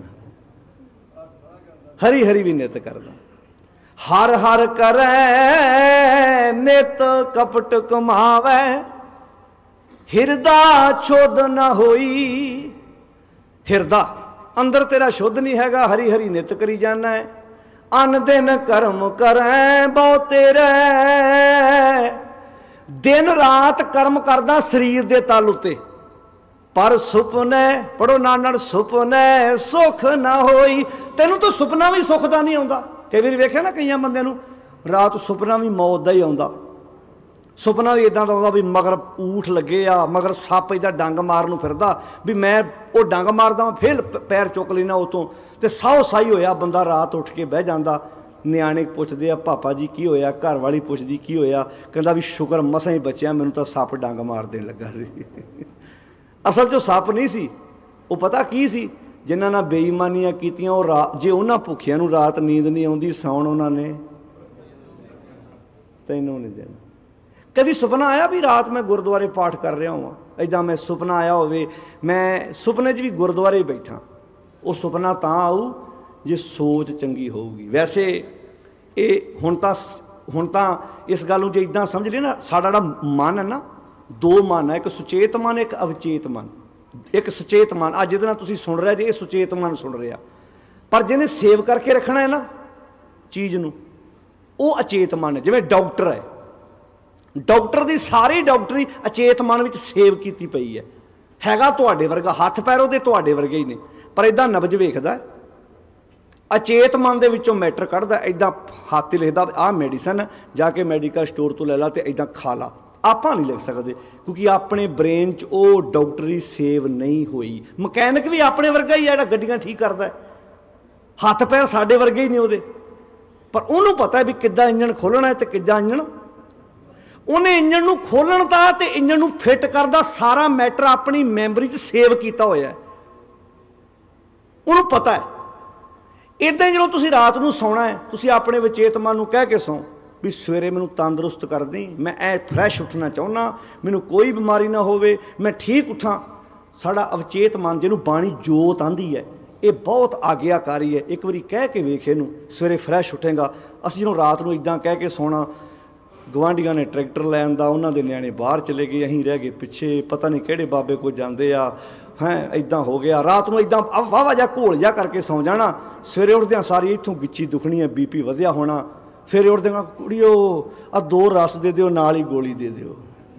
ਹਰੀ ਹਰੀ ਵੀ ਨਿਤ ਕਰਦਾ। ਹਰ ਹਰ ਕਰੈ ਨਿਤ ਕਪਟ ਕਮਾਵੇ, ਹਿਰਦਾ ਸ਼ੁੱਧ ਨਾ ਹੋਈ। ਹਿਰਦਾ ਅੰਦਰ ਤੇਰਾ ਸ਼ੁੱਧ ਨਹੀਂ ਹੈਗਾ, ਹਰੀ ਹਰੀ ਨਿਤ ਕਰੀ ਜਾਣਾ ਹੈ। ਅਨ ਦਿਨ ਕਰਮ ਕਰੈ ਬਹੁ ਤੇਰੇ, ਦਿਨ ਰਾਤ ਕਰਮ ਕਰਦਾ ਸਰੀਰ ਦੇ ਤਲ ਉੱਤੇ, ਪਰ ਸੁਪਨੇ ਪੜੋ ਨਾਲ ਨਾਲ ਸੁਪਨੇ ਸੁਖ ਨਾ ਹੋਈ। ਤੈਨੂੰ ਤਾਂ ਸੁਪਨਾ ਵੀ ਸੁੱਖ ਦਾ ਨਹੀਂ ਆਉਂਦਾ। ਕਈ ਵਾਰੀ ਵੇਖਿਆ ਨਾ ਕਈਆਂ ਬੰਦਿਆਂ ਨੂੰ ਰਾਤ ਸੁਪਨਾ ਵੀ ਮੌਤ ਦਾ ਹੀ ਆਉਂਦਾ। ਸੁਪਨਾ ਵੀ ਇੱਦਾਂ ਦਾ ਆਉਂਦਾ ਵੀ ਮਗਰ ਊਠ ਲੱਗੇ ਆ, ਮਗਰ ਸੱਪ ਇੱਦਾਂ ਡੰਗ ਮਾਰਨ ਨੂੰ ਫਿਰਦਾ, ਵੀ ਮੈਂ ਉਹ ਡੰਗ ਮਾਰਦਾ ਫਿਰ ਪੈਰ ਚੁੱਕ ਲੈਣਾ ਉਤੋਂ, ਤੇ ਸਾਹੋ ਸਾਈ ਹੋਇਆ ਬੰਦਾ ਰਾਤ ਉੱਠ ਕੇ ਬਹਿ ਜਾਂਦਾ। ਨਿਆਣੇ ਪੁੱਛਦੇ ਆ ਪਾਪਾ ਜੀ ਕੀ ਹੋਇਆ, ਘਰ ਵਾਲੀ ਪੁੱਛਦੀ ਕੀ ਹੋਇਆ, ਕਹਿੰਦਾ ਵੀ ਸ਼ੁਕਰ ਮਸਾਂ ਹੀ ਬਚਿਆ, ਮੈਨੂੰ ਤਾਂ ਸੱਪ ਡੰਗ ਮਾਰ ਦੇਣ ਲੱਗਾ ਸੀ। ਅਸਲ 'ਚੋਂ ਸੱਪ ਨਹੀਂ ਸੀ, ਉਹ ਪਤਾ ਕੀ ਸੀ, ਜਿਨ੍ਹਾਂ ਨਾਲ ਬੇਈਮਾਨੀਆਂ ਕੀਤੀਆਂ ਉਹ ਰਾਤ, ਜੇ ਉਹਨਾਂ ਭੁੱਖਿਆਂ ਨੂੰ ਰਾਤ ਨੀਂਦ ਨਹੀਂ ਆਉਂਦੀ, ਸੌਣ ਉਹਨਾਂ ਨੇ ਤੈਨੂੰ ਨਹੀਂ ਦੇਣਾ। ਕਦੀ ਸੁਪਨਾ ਆਇਆ ਵੀ ਰਾਤ ਮੈਂ ਗੁਰਦੁਆਰੇ ਪਾਠ ਕਰ ਰਿਹਾ ਹਾਂ, ਇੱਦਾਂ ਮੈਂ ਸੁਪਨਾ ਆਇਆ ਹੋਵੇ, ਮੈਂ ਸੁਪਨੇ 'ਚ ਵੀ ਗੁਰਦੁਆਰੇ ਬੈਠਾ, ਉਹ ਸੁਪਨਾ ਤਾਂ ਆਊ ਜੇ ਸੋਚ ਚੰਗੀ ਹੋਊਗੀ। ਵੈਸੇ ਇਹ ਹੁਣ ਤਾਂ ਹੁਣ ਤਾਂ ਇਸ ਗੱਲ ਨੂੰ ਜੇ ਇੱਦਾਂ ਸਮਝ ਲਈ ਨਾ, ਸਾਡਾ ਜਿਹੜਾ ਮਨ ਹੈ ਨਾ, ਦੋ ਮਨ ਹੈ, ਇੱਕ ਸੁਚੇਤ ਮਨ, ਇੱਕ ਅਵਚੇਤ ਮਨ। ਇੱਕ ਸੁਚੇਤ ਮਨ ਅੱਜ ਜਿਹਦੇ ਨਾਲ ਤੁਸੀਂ ਸੁਣ ਰਹੇ ਜੇ, ਇਹ ਸੁਚੇਤ ਮਨ ਸੁਣ ਰਿਹਾ, ਪਰ ਜਿਹਨੇ ਸੇਵ ਕਰਕੇ ਰੱਖਣਾ ਹੈ ਨਾ ਚੀਜ਼ ਨੂੰ, ਉਹ ਅਚੇਤ ਮਨ ਹੈ। ਜਿਵੇਂ ਡਾਕਟਰ ਹੈ, ਡਾਕਟਰ ਦੀ ਸਾਰੀ ਡਾਕਟਰੀ ਅਚੇਤ ਮਨ ਵਿੱਚ ਸੇਵ ਕੀਤੀ ਪਈ ਹੈ। ਹੈਗਾ ਤੁਹਾਡੇ ਵਰਗਾ, ਹੱਥ ਪੈਰ ਉਹਦੇ ਤੁਹਾਡੇ ਵਰਗੇ ਹੀ ਨੇ, ਪਰ ਇੱਦਾਂ ਨਬਜ਼ ਵੇਖਦਾ, ਅਚੇਤ ਮਨ ਦੇ ਵਿੱਚੋਂ ਮੈਟਰ ਕੱਢਦਾ, ਇੱਦਾਂ ਹੱਥ 'ਤੇ ਲਿਖਦਾ ਆਹ ਮੈਡੀਸਨ ਜਾ ਕੇ ਮੈਡੀਕਲ ਸਟੋਰ ਤੋਂ ਲੈ ਲਾ ਤੇ ਇੱਦਾਂ ਖਾ ਲਾ। ਆਪਾਂ ਨਹੀਂ ਲਿਖ ਸਕਦੇ ਕਿਉਂਕਿ ਆਪਣੇ ਬ੍ਰੇਨ 'ਚ ਉਹ ਡਾਕਟਰੀ ਸੇਵ ਨਹੀਂ ਹੋਈ। ਮਕੈਨਿਕ ਵੀ ਆਪਣੇ ਵਰਗਾ ਹੀ ਹੈ ਜਿਹੜਾ ਗੱਡੀਆਂ ਠੀਕ ਕਰਦਾ, ਹੱਥ ਪੈਰ ਸਾਡੇ ਵਰਗੇ ਹੀ ਨੇ ਉਹਦੇ, ਪਰ ਉਹਨੂੰ ਪਤਾ ਵੀ ਕਿੱਦਾਂ ਇੰਜਣ ਖੋਲ੍ਹਣਾ ਹੈ ਤੇ ਕਿੱਦਾਂ ਇੰਜਣ, ਉਹਨੇ ਇੰਜਣ ਨੂੰ ਖੋਲ੍ਹਣ ਦਾ ਤੇ ਇੰਜਣ ਨੂੰ ਫਿੱਟ ਕਰਦਾ ਸਾਰਾ ਮੈਟਰ ਆਪਣੀ ਮੈਮਰੀ 'ਚ ਸੇਵ ਕੀਤਾ ਹੋਇਆ, ਉਹਨੂੰ ਪਤਾ ਹੈ। ਇੱਦਾਂ ਜਦੋਂ ਤੁਸੀਂ ਰਾਤ ਨੂੰ ਸੌਣਾ ਹੈ, ਤੁਸੀਂ ਆਪਣੇ ਵਿਚੇਤ ਮਨ ਨੂੰ ਕਹਿ ਕੇ ਸੌਂ ਵੀ ਸਵੇਰੇ ਮੈਨੂੰ ਤੰਦਰੁਸਤ ਕਰ ਦੇਂ, ਮੈਂ ਐ ਫਰੈਸ਼ ਉੱਠਣਾ ਚਾਹੁੰਦਾ, ਮੈਨੂੰ ਕੋਈ ਬਿਮਾਰੀ ਨਾ ਹੋਵੇ, ਮੈਂ ਠੀਕ ਉੱਠਾਂ। ਸਾਡਾ ਅਵਚੇਤ ਮਨ ਜਿਹਨੂੰ ਬਾਣੀ ਜੋਤ ਆਂਦੀ ਹੈ, ਇਹ ਬਹੁਤ ਆਗਿਆਕਾਰੀ ਹੈ। ਇੱਕ ਵਾਰੀ ਕਹਿ ਕੇ ਵੇਖ ਇਹਨੂੰ, ਸਵੇਰੇ ਫਰੈਸ਼ ਉੱਠੇਗਾ। ਅਸੀਂ ਜਦੋਂ ਰਾਤ ਨੂੰ ਇੱਦਾਂ ਕਹਿ ਕੇ ਸੌਣਾ, ਗਵਾਂਢੀਆਂ ਨੇ ਟਰੈਕਟਰ ਲੈਣ ਦਾ, ਉਹਨਾਂ ਦੇ ਨਿਆਣੇ ਬਾਹਰ ਚਲੇ ਗਏ, ਅਸੀਂ ਰਹਿ ਗਏ ਪਿੱਛੇ, ਪਤਾ ਨਹੀਂ ਕਿਹੜੇ ਬਾਬੇ ਕੋਲ ਜਾਂਦੇ ਆ, ਹੈਂ ਇੱਦਾਂ ਹੋ ਗਿਆ। ਰਾਤ ਨੂੰ ਇੱਦਾਂ ਵਾਹਵਾ ਜਿਹਾ ਘੋਲ ਜਿਹਾ ਕਰਕੇ ਸੌਂ ਜਾਣਾ, ਸਵੇਰੇ ਉੱਠਦਿਆਂ ਸਾਰੀ ਇੱਥੋਂ ਗਿੱਚੀ ਦੁਖਣੀ ਹੈ, ਬੀ ਪੀ ਵਧਿਆ ਹੋਣਾ। ਸਵੇਰੇ ਉੱਠਦਿਆਂ ਕੁੜੀਓ ਆਹ ਦੋ ਰਸ ਦੇ ਦਿਓ, ਨਾਲ ਹੀ ਗੋਲੀ ਦੇ ਦਿਓ।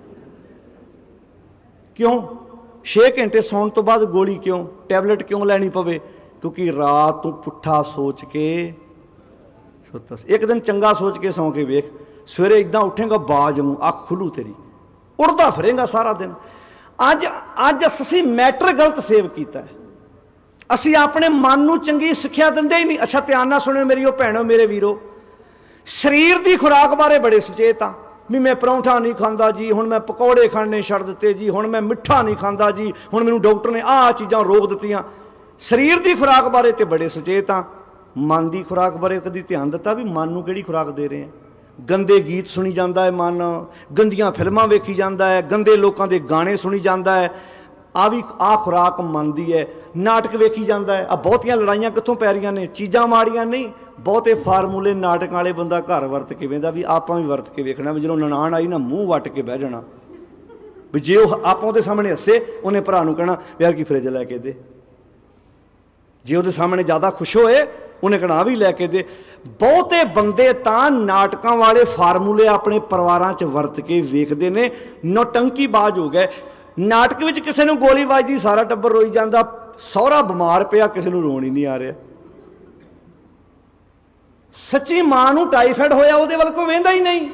ਕਿਉਂ? ਛੇ ਘੰਟੇ ਸੌਣ ਤੋਂ ਬਾਅਦ ਗੋਲੀ ਕਿਉਂ, ਟੈਬਲੇਟ ਕਿਉਂ ਲੈਣੀ ਪਵੇ? ਕਿਉਂਕਿ ਰਾਤ ਨੂੰ ਪੁੱਠਾ ਸੋਚ ਕੇ ਸੁੱਤਾ ਸੀ। ਇੱਕ ਦਿਨ ਚੰਗਾ ਸੋਚ ਕੇ ਸੌਂ ਕੇ ਵੇਖ, ਸਵੇਰੇ ਇੱਦਾਂ ਉੱਠੇਗਾ ਬਾਜ ਨੂੰ, ਅੱਖ ਖੁੱਲੂ ਤੇਰੀ, ਉੜਦਾ ਫਿਰੇਗਾ ਸਾਰਾ ਦਿਨ। ਅੱਜ ਅੱਜ ਅਸੀਂ ਮੈਟਰ ਗਲਤ ਸੇਵ ਕੀਤਾ ਹੈ, ਅਸੀਂ ਆਪਣੇ ਮਨ ਨੂੰ ਚੰਗੀ ਸਿੱਖਿਆ ਦਿੰਦੇ ਹੀ ਨਹੀਂ। ਅੱਛਾ ਧਿਆਨ ਨਾਲ ਸੁਣਿਓ ਮੇਰੀਓ ਭੈਣੋ, ਮੇਰੇ ਵੀਰੋ, ਸਰੀਰ ਦੀ ਖੁਰਾਕ ਬਾਰੇ ਬੜੇ ਸੁਚੇਤ ਹਾਂ ਵੀ ਮੈਂ ਪਰੌਂਠਾ ਨਹੀਂ ਖਾਂਦਾ ਜੀ, ਹੁਣ ਮੈਂ ਪਕੌੜੇ ਖਾਣੇ ਛੱਡ ਦਿੱਤੇ ਜੀ, ਹੁਣ ਮੈਂ ਮਿੱਠਾ ਨਹੀਂ ਖਾਂਦਾ ਜੀ, ਹੁਣ ਮੈਨੂੰ ਡਾਕਟਰ ਨੇ ਆਹ ਚੀਜ਼ਾਂ ਰੋਕ ਦਿੱਤੀਆਂ। ਸਰੀਰ ਦੀ ਖੁਰਾਕ ਬਾਰੇ ਤੇ ਬੜੇ ਸੁਚੇਤ ਹਾਂ, ਮਨ ਦੀ ਖੁਰਾਕ ਬਾਰੇ ਕਦੀ ਧਿਆਨ ਦਿੱਤਾ ਵੀ ਮਨ ਨੂੰ ਕਿਹੜੀ ਖੁਰਾਕ ਦੇ ਰਹੇ ਹਾਂ? ਗੰਦੇ ਗੀਤ ਸੁਣੀ ਜਾਂਦਾ ਹੈ ਮਨ, ਗੰਦੀਆਂ ਫਿਲਮਾਂ ਵੇਖੀ ਜਾਂਦਾ ਹੈ, ਗੰਦੇ ਲੋਕਾਂ ਦੇ ਗਾਣੇ ਸੁਣੀ ਜਾਂਦਾ ਹੈ, ਆ ਵੀ ਆਹ ਖੁਰਾਕ ਮਨ ਦੀ ਹੈ। ਨਾਟਕ ਵੇਖੀ ਜਾਂਦਾ ਹੈ, ਆ ਬਹੁਤੀਆਂ ਲੜਾਈਆਂ ਕਿੱਥੋਂ ਪੈ ਰਹੀਆਂ ਨੇ, ਚੀਜ਼ਾਂ ਮਾੜੀਆਂ ਨਹੀਂ, ਬਹੁਤੇ ਫਾਰਮੂਲੇ ਨਾਟਕਾਂ ਵਾਲੇ ਬੰਦਾ ਘਰ ਵਰਤ ਕੇ ਵੇਂਦਾ ਵੀ ਆਪਾਂ ਵੀ ਵਰਤ ਕੇ ਵੇਖਣਾ। ਵੀ ਜਦੋਂ ਨਨਾਣ ਆਈ ਨਾ, ਮੂੰਹ ਵੱਟ ਕੇ ਬਹਿ ਜਾਣਾ, ਵੀ ਜੇ ਉਹ ਆਪਾਂ ਉਹਦੇ ਸਾਹਮਣੇ ਹੱਸੇ, ਉਹਨੇ ਭਰਾ ਨੂੰ ਕਹਿਣਾ ਯਾਰ ਕੀ ਫਰਿੱਜ ਲੈ ਕੇ ਦੇ। ਜੇ ਉਹਦੇ ਸਾਹਮਣੇ ਜ਼ਿਆਦਾ ਖੁਸ਼ ਹੋਏ, ਉਹਨੇ ਕਹਿਣਾ ਵੀ ਲੈ ਕੇ ਦੇ। ਬਹੁਤੇ ਬੰਦੇ ਤਾਂ ਨਾਟਕਾਂ ਵਾਲੇ ਫਾਰਮੂਲੇ ਆਪਣੇ ਪਰਿਵਾਰਾਂ 'ਚ ਵਰਤ ਕੇ ਵੇਖਦੇ ਨੇ, ਨੌਟੰਕੀਬਾਜ਼ ਹੋ ਗਏ। ਨਾਟਕ ਵਿੱਚ ਕਿਸੇ ਨੂੰ ਗੋਲੀ ਵੱਜਦੀ, ਸਾਰਾ ਟੱਬਰ ਰੋਈ ਜਾਂਦਾ, ਸਹੁਰਾ ਬਿਮਾਰ ਪਿਆ, ਕਿਸੇ ਨੂੰ ਰੋਣ ਹੀ ਨਹੀਂ ਆ ਰਿਹਾ। सच्ची मां नूं टाईफाइड होया उहदे वल कोई वेंदा ही नहीं।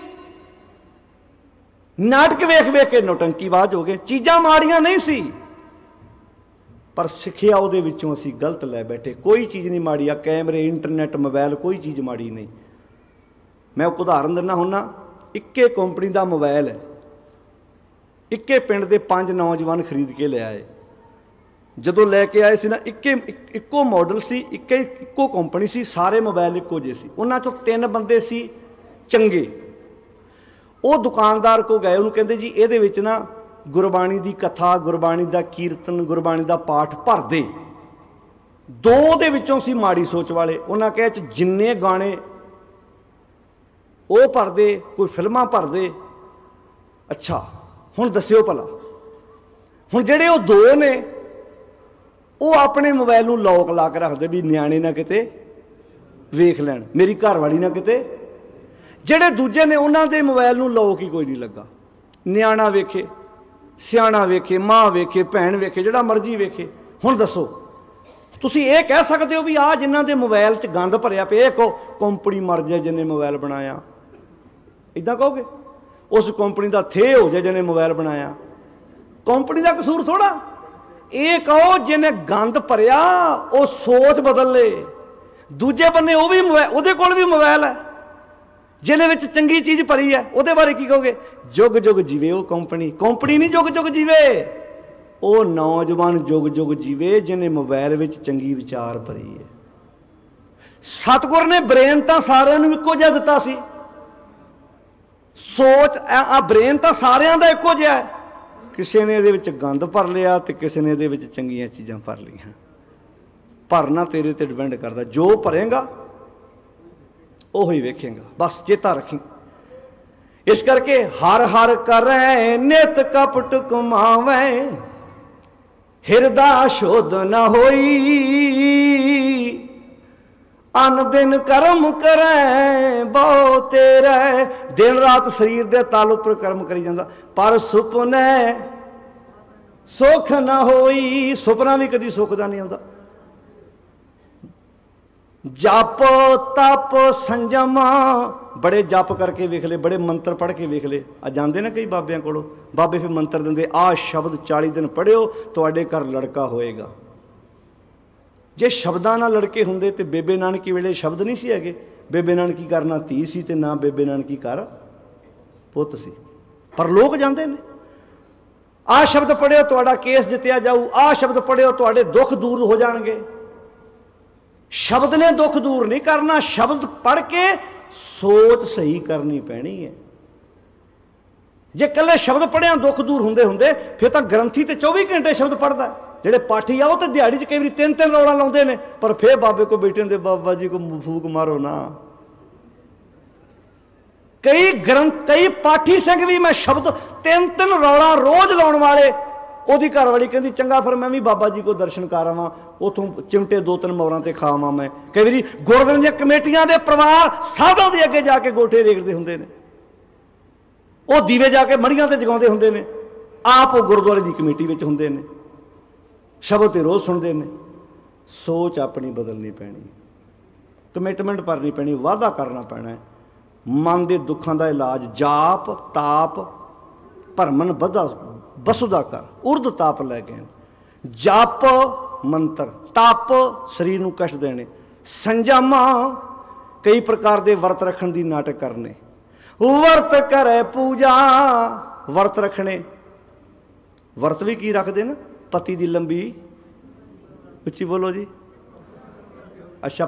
नाटक वेख वेख के नौटंकीबाज हो गए। चीज़ां माड़ियां नहीं सी, पर सिक्ख्या उहदे विचों असीं गलत लै बैठे। कोई चीज़ नहीं माड़ी आ, कैमरे इंटरनेट मोबाइल कोई चीज़ माड़ी नहीं। मैं एक उदाहरण दिना हुन्ना, इक्के कंपनी का मोबाइल है, इक्के पिंड के पांच नौजवान खरीद के ले आए। जदों लैके आए सी ना, इक्के इक्को मॉडल सी, इक्के इक्को कंपनी सी, सारे मोबाइल इक्को जे सी। उन्हां चों तीन बंदे सी चंगे। वो दुकानदार को गए, उन्होंने कहते जी ये विच ना गुरबाणी की कथा, गुरबाणी का कीर्तन, गुरबाणी का पाठ भर दे। दो दे विचों सी माड़ी सोच वाले। उन्हें कहा जिन्ने गाने वो भर दे, कोई फिल्मां भर दे। अच्छा हुण दस्सिओ भला, हुण जिहड़े वो दो ने वो अपने मोबाइल नूं लॉक ला के रखदे भी नियाणे ना किते वेख लैण, मेरी घर वाली ना किते। जिहड़े दूजे ने उन्हां दे मोबाइल नूं लॉक ही कोई नहीं लगा। नियाणा वेखे, सियाणा वेखे, माँ वेखे, भैन वेखे, जिहड़ा मर्जी वेखे। हुण दसो तुसीं ये कह सकते हो भी आ जिन्हां दे मोबाइल च गंद भरिया पिया, कहो कंपनी मर जाए जिन्हें मोबाइल बनाया, इदां कहोगे? उस कंपनी का थे हो जाए जिन्हें मोबाइल बनाया, कंपनी का कसूर थोड़ा। ये कहो जिन्हें गंद भरिया वो सोच बदल ले। दूजे बन्ने वो भी मोबाइल, उहदे कोल भी मोबाइल है जिन्हें विच चंगी चीज़ भरी है, उहदे बारे की कहोगे? जुग जुग जीवे वो कंपनी। कंपनी नहीं जुग जुग जीवे, वो नौजवान जुग जुग जीवे जिन्हें मोबाइल विच चंगी विचार भरी है। सतगुर ने ब्रेन तो सारिਆਂ ਨੂੰ ਇੱਕੋ ਜਿਹਾ ਦਿੱਤਾ ਸੀ। सोच आ ब्रेन तो सारिਆਂ ਦਾ ਇੱਕੋ ਜਿਹਾ है। किसी ने ये गंद भर लिया तो किसी ने ये चंगियां चीज़ां भर लिया। भरना तेरे ते डिपेंड करता, जो भरेगा वो ही वेखेगा। बस चेता रखी। इस करके हर हर करे नित कपट कमावे, हिरदा शोध न होई। अन दिन कर्म करे बहु तेरे, दिन रात शरीर के तालुक पर कर्म करी जाता, पर सुपने सुख न होई। सुपना भी कभी सुख का नहीं आता। जप तप संजम, बड़े जप करके वेख ले, बड़े मंत्र पढ़ के वेख ले। आ जाते ना कई बाबियां कोलों, बाबे फिर मंत्र देंगे, आ शब्द चाली दिन पढ़ियो तुहाडे घर लड़का होएगा। जे शब्दां नाल लड़के हुंदे ते बेबे नानकी वेले शब्द नहीं सी हैगे। बेबे नानकी घर ना धी सी ते ना बेबे नानकी घर पुत सी। पर लोग जाते हैं, आ शब्द पढ़ियो तुहाडा केस जितया जाऊ, आ शब्द पढ़ियो तुहाडे दुख दूर हो जाएंगे। शब्द ने दुख दूर नहीं करना, शब्द पढ़ के सोच सही करनी पैनी है। जे कल्ले शब्द पढ़िया दुख दूर होंदे होंदे फिर तो ग्रंथी तो चौबीस घंटे शब्द पढ़ता है। ਜਿਹੜੇ पाठी आ तो दिहाड़ी च कई बार तीन तीन रौला लाउंदे ने, पर फिर बाबे को बैठे होंदे, बाबा जी को फूक मारो ना। कई ग्रंथ कई पाठी सिंह भी मैं शब्द तीन तीन रौला रोज लाने वाले, ओदी घर वाली कहती चंगा फिर मैं भी बाबा जी को दर्शन कर आवां, उतों चिमटे दो तीन मोहरां ते खा आवां। मैं कई बार गुरद्वारे दी कमेटियां दे परिवार साधां दे अगे जाके गोठे रेखदे हुंदे ने, वो दीवे जाके मड़ियां ते जगाउंदे हुंदे ने, आप गुरद्वारे दी कमेटी विच हुंदे ने, शब्द तो रोज़ सुनते हैं। सोच अपनी बदलनी पैनी, कमिटमेंट भरनी पैनी, वादा करना पैना है। मन के दुखों का इलाज जाप ताप भरमन बधा बसुदा कर, उर्द ताप लै गए। जाप मंत्र, तप शरीर को कष्ट देने, संजम कई प्रकार के वर्त रखने की नाटक करने। वर्त करे पूजा, वर्त रखने, वर्त भी की रखते ना, पति दी लंबी, उच्ची बोलो जी। अच्छा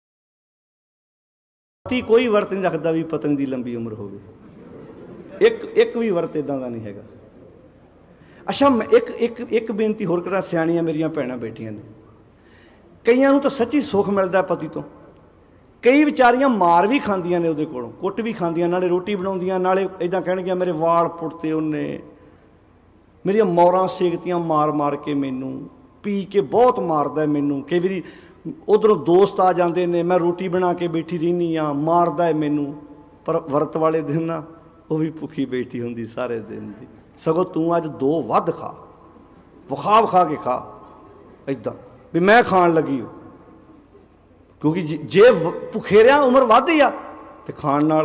पति कोई वर्त नहीं रखता भी पत्नी दी लंबी उम्र हो, एक एक भी वर्त इदां दा नहीं हैगा। अच्छा मैं एक एक एक बेनती होर करा, सियाणियां मेरियां भैणां बैठियां ने, कईयां नूं तां सच्ची सुख मिलदा पति तो, कई विचारियां मार भी खांदियां ने उहदे कोलों, कुट भी खांदियां, नाले रोटी बनाउंदियां, नाले इदां कहणगियां मेरे वाल पुट्टते उन्ने, मेरिया मोरां सेकतियां मार मार के, मैनू पी के बहुत मारदा मैनू। कई बारी उधरों दोस्त आ जाते हैं, मैं रोटी बना के बैठी रहनी हाँ, मारदा है मैनू। पर वर्त वाले दिन ना वो भी भुखी बैठी होंदी सारे दिन की, सगों तू अज दो वध खा, विखा विखा के खा, इदां भी मैं खाण लगी। क्योंकि जे भुखेरिया उम्र वधदी आ तो खाण नाल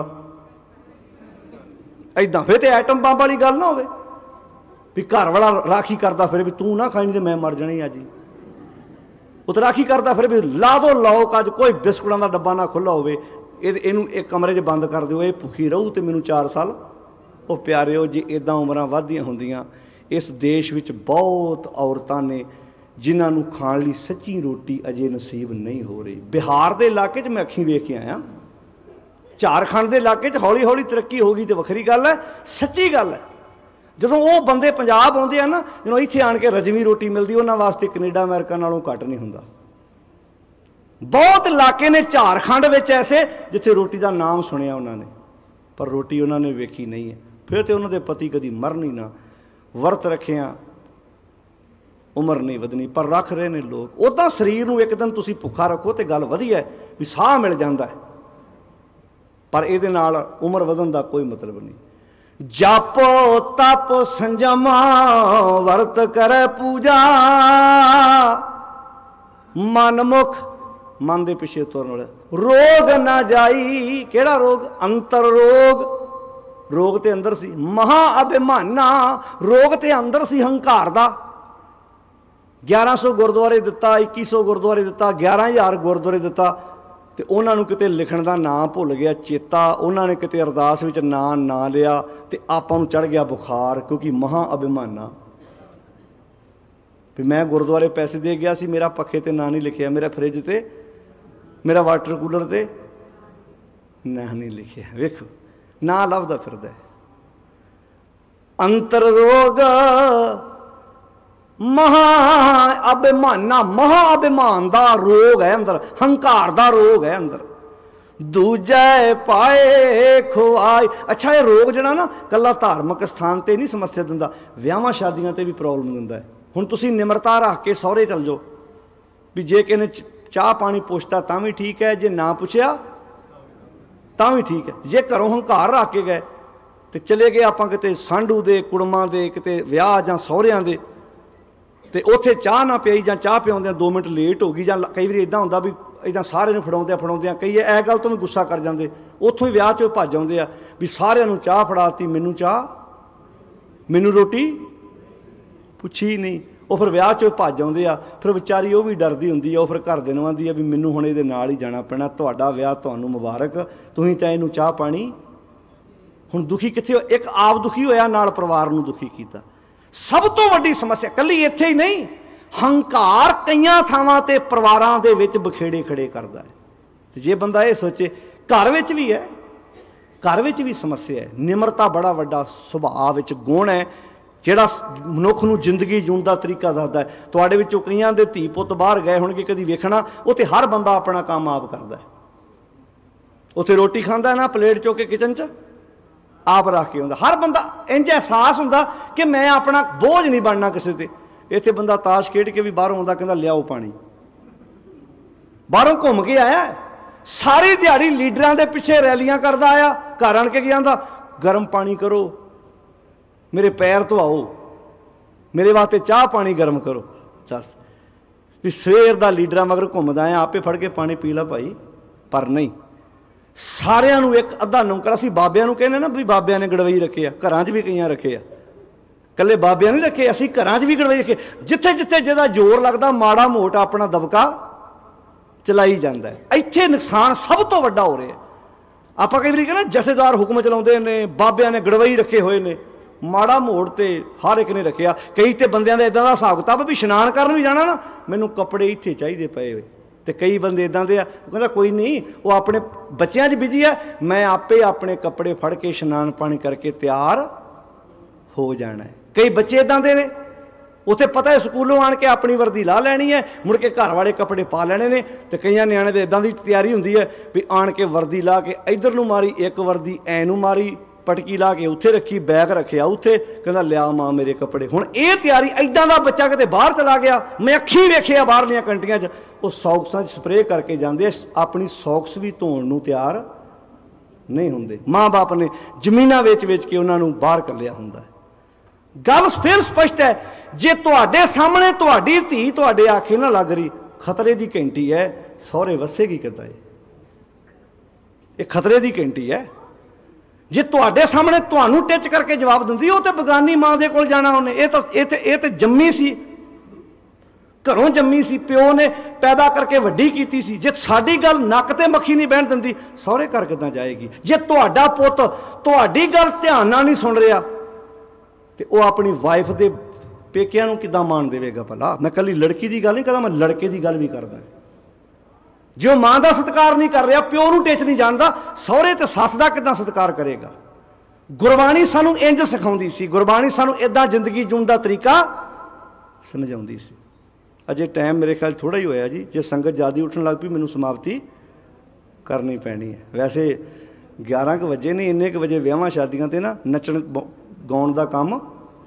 इदां फिर तो एटम बंब वाली गल ना होवे भी घर वाला राखी करता फिर भी तू ना खाई तो मैं मर जानी अज ही। वो तो राखी करता फिर भी ला दो लौक अज कोई बिस्कुटां का डब्बा ना खुला होवे इहनूं एक कमरे च बंद कर दो ये भुखी रहू तो मैनूं चार साल। वो प्यारिओ जे इदां उमरां वधदियां हुंदियां इस देश विच बहुत औरतां ने जिन्हां नूं खाण लई सच्ची रोटी अजे नसीब नहीं हो रही। बिहार के इलाके च मैं अखीं वेख के आया, झारखंड के इलाके च हौली हौली तरक्की हो गई तो वखरी गल है, सच्ची गल है। जदों वो बंदे पंजाब आउंदे आ ना जदों इत्थे आण के रजवी रोटी मिलती उन्हां वास्ते कनेडा अमेरिका नालों घट नहीं हुंदा। बहुत इलाके ने झारखंड विच ऐसे जिथे रोटी का नाम सुनिया उन्होंने पर रोटी उन्होंने वेखी नहीं है। फिर तो उन्होंने पति कभी मरनी ना, वर्त रखिया उम्र नहीं वधनी पर रख रहे ने लोग। उदां शरीर नूं एक दिन तुसीं भुखा रखो तो गल वधिया है भी साह मिल जाता है पर इहदे नाल उम्र वधन का कोई मतलब नहीं। जापो तप संजम वर्त करे पूजा मन मुख मन दे पिछे तुरन वाले रोग ना जाई। केड़ा रोग? अंतर रोग। रोग ते अंदर सी। महा अभिमाना रोग ते अंदर सी हंकार दा। ग्यारह सौ गुरुद्वारे दिता, इक्की सौ गुरुद्वारे दिता, ग्यारह हज़ार गुरुद्वारे दिता तो उन्होंने किते लिखण का नाम भुल गया चेता, उन्होंने किते अरदास विच नाम ना लिया तो आपां नूं चढ़ गया बुखार क्योंकि महा अभिमाना भी मैं गुरुद्वारे पैसे दे गया सी मेरा पखे ते ना नहीं लिखिया, मेरा फ्रिज ते मेरा वाटर कूलर ते ना नहीं लिखिया। वेखो ना लभदा फिरदा। अंतर रोग महा अभिमाना महा अभिमान का रोग है अंदर, हंकार का रोग है अंदर। दूजे पाए खुआई। अच्छा ये रोग जड़ा ना कला धार्मिक स्थान ते नहीं समस्या दिंदा, विआहां शादियां ते भी प्रॉब्लम दिंदा है। हुण तुसीं निमरता रख के सहुरे चल जाओ भी जे किसी ने चाह पानी पुछता तां भी ठीक है, जे ना पुछया तां भी ठीक है। जे घरों हंकार रख के गए तो चले गए आपां किते सांढू दे कुड़मां दे किते विआह जां सहुरियां दे तो उत्थे चाह ना पियाई जां चाह पियाउंदे दो मिनट लेट हो गई जां कई बार इदां हुंदा भी इदां सारे नूं फड़ाउंदे फड़ाउंदे कई इह गल तो भी गुस्सा कर जांदे उत्थों ही विआह चों भज आउंदे आ भी सारिआं नूं चाह फड़ाती मैनूं चाह मैनूं रोटी पुछी ही नहीं। वो फिर विआह चों भज आउंदे आ फिर विचारी वो भी डरदी हुंदी आ, वो फिर घर दे नूं आंदी आ भी मैनूं हुण इहदे नाल ही जाना पैना, तुहाडा विआह तुहानूं मुबारक, तुसीं तां इहनूं चाह पानी। हुण दुखी कित्थे? एक आप दुखी होया नाल परिवार नूं दुखी कीता। सब तो वड्डी समस्या कल्ली इत्थे ही नहीं, हंकार कईयां थावां ते परिवारां दे विच बखेड़े खड़े करदा है। जे बंदा ये सोचे घर विच भी है, घर विच भी समस्या है। निमरता बड़ा वड्डा सुभाਅ विच गुण है जिहड़ा मनुख नूं जिंदगी जीण दा तरीका दसदा है। तुहाडे विचों कईयां दे धी पुत्त बाहर गए होणगे कदी वेखना, उत्थे हर बंदा अपना काम आप करदा है। उत्थे रोटी खांदा है ना प्लेट चुक के किचन च आप रख के आउंदा, हर बंदा इंज एहसास हुंदा कि मैं अपना बोझ नहीं बनना किसी ते। इत्थे बंदा ताश खेड के भी बाहरों आउंदा कहंदा लियाओ पानी, बाहरों घूम के आया सारी दिहाड़ी लीडरां दे पिछे रैलियां करदा आया, घर आण के की आंदा गर्म पानी करो, मेरे पैर धोआओ, मेरे वास्ते चाह पानी गर्म करो। दस भी सवेर दा लीडरां मगर घूमदा आया आपे फड़ के पानी पी ला भाई, पर नहीं सारिਆਂ ਨੂੰ एक अद्धा नौकर। असीं बाबिਆਂ ਨੂੰ कहने ना भी बाबिਆਂ ने गड़वई रखे आ, घरां 'च भी कईयां रखे आ, कल्ले बाबिਆਂ नहीं रखे, असीं घरां 'च भी गड़वई रखे। जिथे जिथे जिहदा जोर लगदा माड़ा मोटा अपना दबका चलाई जाता है। इत्थे नुकसान सब तो वड्डा हो रहा है। आपां कई वारी कहना जथेदार हुक्म चलाउंदे ने, बाबिਆਂ ने गड़वई रखे हुए ने, माड़ा मोड़ तो हर एक ने रखिया। कई तो बंदियां दा इदां दा हिसाब किताब भी इशनान करन भी जाना ना मैनूं कपड़े इत्थे चाहिए पे हुए, तो कई बंदे इदां दे आ कहंदा कोई नहीं वो अपने बच्चों 'च बिजी है, मैं आपे अपने कपड़े फड़ के इशनान पानी करके तैयार हो जाना है। कई बच्चे इदां दे ने उत्थे पता है स्कूलों आण के अपनी वर्दी ला लैनी है, मुड़ के घर वाले कपड़े पा लेने ने। तो कई न्याणे दे इदां दी तैयारी हुंदी है भी आण के वर्दी ला के इधर नूं मारी, एक वर्दी ऐ नूं मारी, पटकी ला के उत्थे रखी, बैग रखिया उत्थे, कहंदा लिया मां मेरे कपड़े। हुण ये तैयारी इदां दा बच्चा किते बाहर चला गया, मैं अखीं वेखिया बाहरलियां कंट्रियां 'च वो सॉक्सां 'च स्प्रे करके जांदे, अपनी सॉक्स भी धोण नूं तैयार नहीं हुंदे। माँ बाप ने जमीनां वेच वेच के उन्हां नूं बाहर कल्लिया हुंदा है। गल फिर स्पष्ट है, जे तुहाडे सामने तुहाडी धी तुहाडे आखे ना लग रही, खतरे की घंटी है, ਸਹੁਰੇ ਵਸੇਗੀ ਕਿੱਦਾਂ? ਇਹ ਖਤਰੇ ਦੀ ਘੰਟੀ ਹੈ। ਜੇ ਤੁਹਾਡੇ ਸਾਹਮਣੇ ਤੁਹਾਨੂੰ ਟਿੱਚ ਕਰਕੇ ਜਵਾਬ ਦਿੰਦੀ, ਉਹ ਤਾਂ ਬਗਾਨੀ ਮਾਂ ਦੇ ਕੋਲ ਜਾਣਾ ਉਹਨੇ। ਇਹ ਤਾਂ ਇਹ ਤੇ ਇਹ ਤੇ ਜੰਮੀ ਸੀ, ਘਰੋਂ ਜੰਮੀ ਸੀ, ਪਿਓ ਨੇ ਪੈਦਾ ਕਰਕੇ ਵੱਡੀ ਕੀਤੀ ਸੀ। ਜੇ ਸਾਡੀ ਗੱਲ ਨੱਕ ਤੇ ਮੱਖੀ ਨਹੀਂ ਬਹਿਣ ਦਿੰਦੀ, ਸਹੁਰੇ ਘਰ ਕਿੱਦਾਂ ਜਾਏਗੀ? ਜੇ ਤੁਹਾਡਾ ਪੁੱਤ ਤੁਹਾਡੀ ਗੱਲ ਧਿਆਨ ਨਾਲ ਨਹੀਂ ਸੁਣ ਰਿਹਾ, ਤੇ ਉਹ ਆਪਣੀ ਵਾਈਫ ਦੇ ਪੇਕਿਆਂ ਨੂੰ ਕਿੱਦਾਂ ਮਾਣ ਦੇਵੇਗਾ ਭਲਾ? ਮੈਂ ਕੱਲੀ ਲੜਕੀ ਦੀ ਗੱਲ ਨਹੀਂ ਕਰਦਾ, ਮੈਂ ਲੜਕੇ ਦੀ ਗੱਲ ਵੀ ਕਰਦਾ। ਜੇ ਉਹ ਮਾਂ ਦਾ ਸਤਿਕਾਰ ਨਹੀਂ ਕਰ ਰਿਹਾ, ਪਿਓ ਨੂੰ ਟਿੱਚ ਨਹੀਂ ਜਾਣਦਾ, ਸਹੁਰੇ ਤੇ ਸੱਸ ਦਾ ਕਿੱਦਾਂ ਸਤਿਕਾਰ ਕਰੇਗਾ? ਗੁਰਬਾਣੀ ਸਾਨੂੰ ਇੰਜ ਸਿਖਾਉਂਦੀ ਸੀ, ਗੁਰਬਾਣੀ ਸਾਨੂੰ ਇੱਦਾਂ ਜ਼ਿੰਦਗੀ ਜਿਉਣ ਦਾ ਤਰੀਕਾ ਸਮਝਾਉਂਦੀ ਸੀ। ਅਜੇ ਟਾਈਮ ਮੇਰੇ ਖਿਆਲ ਥੋੜ੍ਹਾ ਹੀ ਹੋਇਆ ਜੀ। ਜੇ ਸੰਗਤ ਜ਼ਿਆਦਾ ਉੱਠਣ ਲੱਗ ਪਈ, ਮੈਨੂੰ ਸਮਾਪਤੀ ਕਰਨੀ ਪੈਣੀ ਹੈ। ਵੈਸੇ ਗਿਆਰਾਂ ਕੁ ਵਜੇ ਨੇ, ਇੰਨੇ ਕੁ ਵਜੇ ਵਿਆਹਾਂ ਸ਼ਾਦੀਆਂ 'ਤੇ ਨਾ ਨੱਚਣ ਗਾਉਣ ਦਾ ਕੰਮ,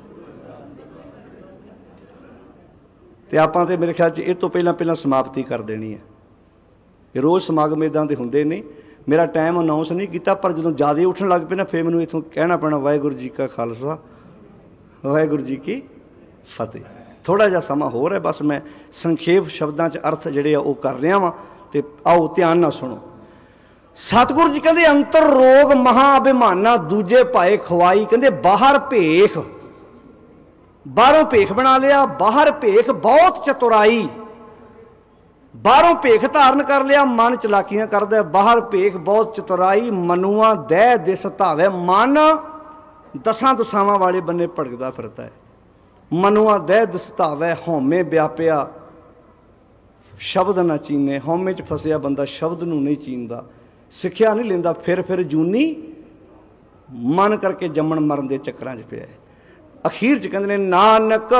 ਤੇ ਆਪਾਂ ਤੇ ਮੇਰੇ ਖਿਆਲ 'ਚ ਇਹ ਤੋਂ ਪਹਿਲਾਂ ਪਹਿਲਾਂ ਸਮਾਪਤੀ ਕਰ ਦੇਣੀ ਹੈ। ਇਹ ਰੋਜ਼ ਸਮਾਗਮ ਇੱਦਾਂ ਦੇ ਹੁੰਦੇ ਨਹੀਂ। ਮੇਰਾ ਟਾਈਮ ਅਨਾਊਂਸ ਨਹੀਂ ਕੀਤਾ, ਪਰ ਜਦੋਂ ਜ਼ਿਆਦਾ ਉੱਠਣ ਲੱਗ ਪਏ ਨਾ, ਫਿਰ ਮੈਨੂੰ ਇੱਥੋਂ ਕਹਿਣਾ ਪੈਣਾ, ਵਾਹਿਗੁਰੂ ਜੀ ਕਾ ਖਾਲਸਾ ਵਾਹਿਗੁਰੂ ਜੀ ਕੀ ਫਤਿਹ। ਥੋੜ੍ਹਾ ਜਿਹਾ ਸਮਾਂ ਹੋਰ ਹੈ, ਬਸ ਮੈਂ ਸੰਖੇਪ ਸ਼ਬਦਾਂ 'ਚ ਅਰਥ ਜਿਹੜੇ ਆ ਉਹ ਕਰ ਰਿਹਾ ਵਾਂ, ਤੇ ਆਓ ਧਿਆਨ ਨਾਲ ਸੁਣੋ। ਸਤਿਗੁਰੂ ਜੀ ਕਹਿੰਦੇ, ਅੰਤਰ ਰੋਗ ਮਹਾ ਅਭਿਮਾਨਾ, ਦੂਜੇ ਭਾਏ ਖਵਾਈ। ਕਹਿੰਦੇ ਬਾਹਰ ਭੇਖ, ਬਾਹਰੋਂ ਭੇਖ ਬਣਾ ਲਿਆ, ਬਾਹਰ ਭੇਖ ਬਹੁਤ ਚਤੁਰਾਈ। ਬਾਹਰੋਂ ਭੇਖ ਧਾਰਨ ਕਰ ਲਿਆ, ਮਨ ਚਲਾਕੀਆਂ ਕਰਦਾ, ਬਾਹਰ ਭੇਖ ਬਹੁਤ ਚਤੁਰਾਈ। ਮਨੂਆ ਦਹਿ ਦਿਸ ਧਾਵੇ, ਮਨ ਦਸਾਂ ਦਸਾਵਾਂ ਵਾਲੇ ਬੰਨੇ ਭੜਕਦਾ ਫਿਰਦਾ ਹੈ। ਮਨੂਆ ਦਹਿ ਦਿਸ ਧਾਵੇ, ਹਉਮੈ ਵਿਆਪਿਆ ਸ਼ਬਦ ਨਾ ਚੀਨੇ। ਹਉਮੈ 'ਚ ਫਸਿਆ ਬੰਦਾ ਸ਼ਬਦ ਨੂੰ ਨਹੀਂ ਚੀਨਦਾ, ਸਿੱਖਿਆ ਨਹੀਂ ਲੈਂਦਾ, ਫਿਰ ਫਿਰ ਜੂਨੀ ਮਨ ਕਰਕੇ ਜੰਮਣ ਮਰਨ ਦੇ ਚੱਕਰਾਂ 'ਚ ਪਿਆ। ਅਖੀਰ 'ਚ ਕਹਿੰਦੇ ਨੇ, ਨਾਨਕ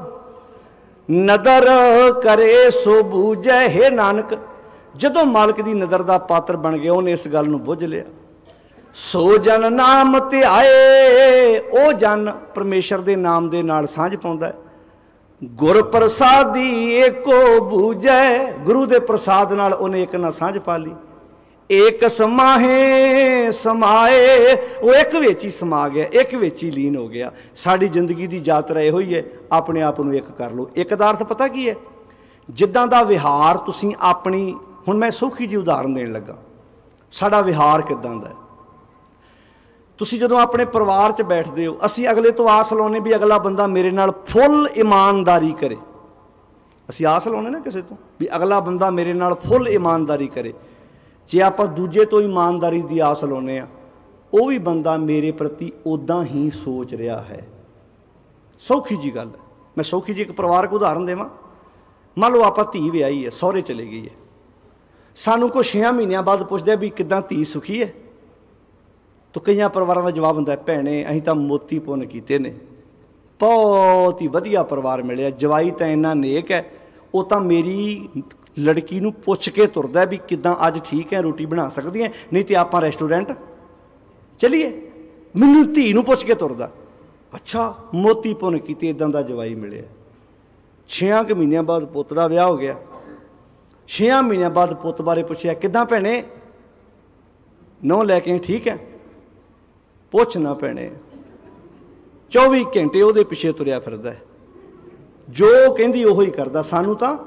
ਨਦਰ ਕਰੇ ਸੋ ਬੂਝੈ। ਹੇ ਨਾਨਕ, ਜਦੋਂ ਮਾਲਕ ਦੀ ਨਦਰ ਦਾ ਪਾਤਰ ਬਣ ਗਿਆ, ਉਹਨੇ ਇਸ ਗੱਲ ਨੂੰ ਬੁੱਝ ਲਿਆ। ਸੋ ਜਨ ਨਾਮ ਧਿਆਏ, ਉਹ ਜਨ ਪਰਮੇਸ਼ਰ ਦੇ ਨਾਮ ਦੇ ਨਾਲ ਸਾਂਝ ਪਾਉਂਦਾ। ਗੁਰ ਪ੍ਰਸਾਦੀ ਏਕੋ ਬੂਝੈ, ਗੁਰੂ ਦੇ ਪ੍ਰਸਾਦ ਨਾਲ ਉਹਨੇ ਇੱਕ ਨਾਲ ਸਾਂਝ ਪਾ ਲਈ। ਏਕ ਸਮਾਹੇ ਸਮਾਏ, ਉਹ ਇੱਕ ਵਿੱਚ ਹੀ ਸਮਾ ਗਿਆ, ਇੱਕ ਵਿੱਚ ਹੀ ਲੀਨ ਹੋ ਗਿਆ। ਸਾਡੀ ਜ਼ਿੰਦਗੀ ਦੀ ਯਾਤਰਾ ਇਹੋ ਹੀ ਹੈ, ਆਪਣੇ ਆਪ ਨੂੰ ਇੱਕ ਕਰ ਲਓ। ਇੱਕ ਦਾ ਅਰਥ ਪਤਾ ਕੀ ਹੈ? ਜਿੱਦਾਂ ਦਾ ਵਿਹਾਰ ਤੁਸੀਂ ਆਪਣੀ, ਹੁਣ ਮੈਂ ਸੌਖੀ ਜਿਹੀ ਉਦਾਹਰਨ ਦੇਣ ਲੱਗਾ, ਸਾਡਾ ਵਿਹਾਰ ਕਿੱਦਾਂ ਦਾ ਹੈ। ਤੁਸੀਂ ਜਦੋਂ ਆਪਣੇ ਪਰਿਵਾਰ 'ਚ ਬੈਠਦੇ ਹੋ, ਅਸੀਂ ਅਗਲੇ ਤੋਂ ਆਸ ਲਾਉਂਦੇ ਵੀ ਅਗਲਾ ਬੰਦਾ ਮੇਰੇ ਨਾਲ ਫੁੱਲ ਇਮਾਨਦਾਰੀ ਕਰੇ। ਅਸੀਂ ਆਸ ਲਾਉਂਦੇ ਨਾ ਕਿਸੇ ਤੋਂ ਵੀ ਅਗਲਾ ਬੰਦਾ ਮੇਰੇ ਨਾਲ ਫੁੱਲ ਇਮਾਨਦਾਰੀ ਕਰੇ। ਜੇ ਆਪਾਂ ਦੂਜੇ ਤੋਂ ਇਮਾਨਦਾਰੀ ਦੀ ਆਸ ਲਾਉਂਦੇ ਹਾਂ, ਉਹ ਵੀ ਬੰਦਾ ਮੇਰੇ ਪ੍ਰਤੀ ਉੱਦਾਂ ਹੀ ਸੋਚ ਰਿਹਾ ਹੈ। ਸੌਖੀ ਜੀ ਗੱਲ ਹੈ। ਮੈਂ ਸੌਖੀ ਜੀ ਇੱਕ ਪਰਿਵਾਰਕ ਉਦਾਹਰਨ ਦੇਵਾਂ। ਮੰਨ ਲਓ ਆਪਾਂ ਧੀ ਵਿਆਹੀ ਹੈ, ਸਹੁਰੇ ਚਲੇ ਗਈ ਹੈ, ਸਾਨੂੰ ਕੋਈ ਛੇ ਮਹੀਨਿਆਂ ਬਾਅਦ ਪੁੱਛਦੇ ਵੀ ਕਿੱਦਾਂ ਧੀ ਸੁਖੀ ਹੈ? ਤਾਂ ਕਈਆਂ ਪਰਿਵਾਰਾਂ ਦਾ ਜਵਾਬ ਹੁੰਦਾ, ਭੈਣੇ ਅਸੀਂ ਤਾਂ ਮੋਤੀ ਪੁੰਨ ਕੀਤੇ ਨੇ, ਬਹੁਤ ਹੀ ਵਧੀਆ ਪਰਿਵਾਰ ਮਿਲਿਆ, ਜਵਾਈ ਤਾਂ ਇੰਨਾ ਨੇਕ ਹੈ, ਉਹ ਤਾਂ ਮੇਰੀ ਲੜਕੀ ਨੂੰ ਪੁੱਛ ਕੇ ਤੁਰਦਾ ਵੀ ਕਿੱਦਾਂ ਅੱਜ ਠੀਕ ਹੈ, ਰੋਟੀ ਬਣਾ ਸਕਦੀ ਹੈ, ਨਹੀਂ ਤੇ ਆਪਾਂ ਰੈਸਟੋਰੈਂਟ ਚਲੀਏ। ਮੈਨੂੰ ਧੀ ਨੂੰ ਪੁੱਛ ਕੇ ਤੁਰਦਾ। ਅੱਛਾ, ਮੋਤੀ ਪੁੰਨ ਕੀਤੇ, ਇੱਦਾਂ ਦਾ ਜਵਾਈ ਮਿਲਿਆ। ਛੇਆਂ ਕੁ ਮਹੀਨਿਆਂ ਬਾਅਦ ਪੁੱਤ ਦਾ ਵਿਆਹ ਹੋ ਗਿਆ। ਛੇਆਂ ਮਹੀਨਿਆਂ ਬਾਅਦ ਪੁੱਤ ਬਾਰੇ ਪੁੱਛਿਆ, ਕਿੱਦਾਂ ਭੈਣੇ ਨਹੁੰ ਲੈ ਕੇ ਠੀਕ ਹੈ? ਪੁੱਛ ਨਾ ਭੈਣੇ, ਚੌਵੀ ਘੰਟੇ ਉਹਦੇ ਪਿੱਛੇ ਤੁਰਿਆ ਫਿਰਦਾ, ਜੋ ਕਹਿੰਦੀ ਉਹੋ ਹੀ ਕਰਦਾ। ਸਾਨੂੰ ਤਾਂ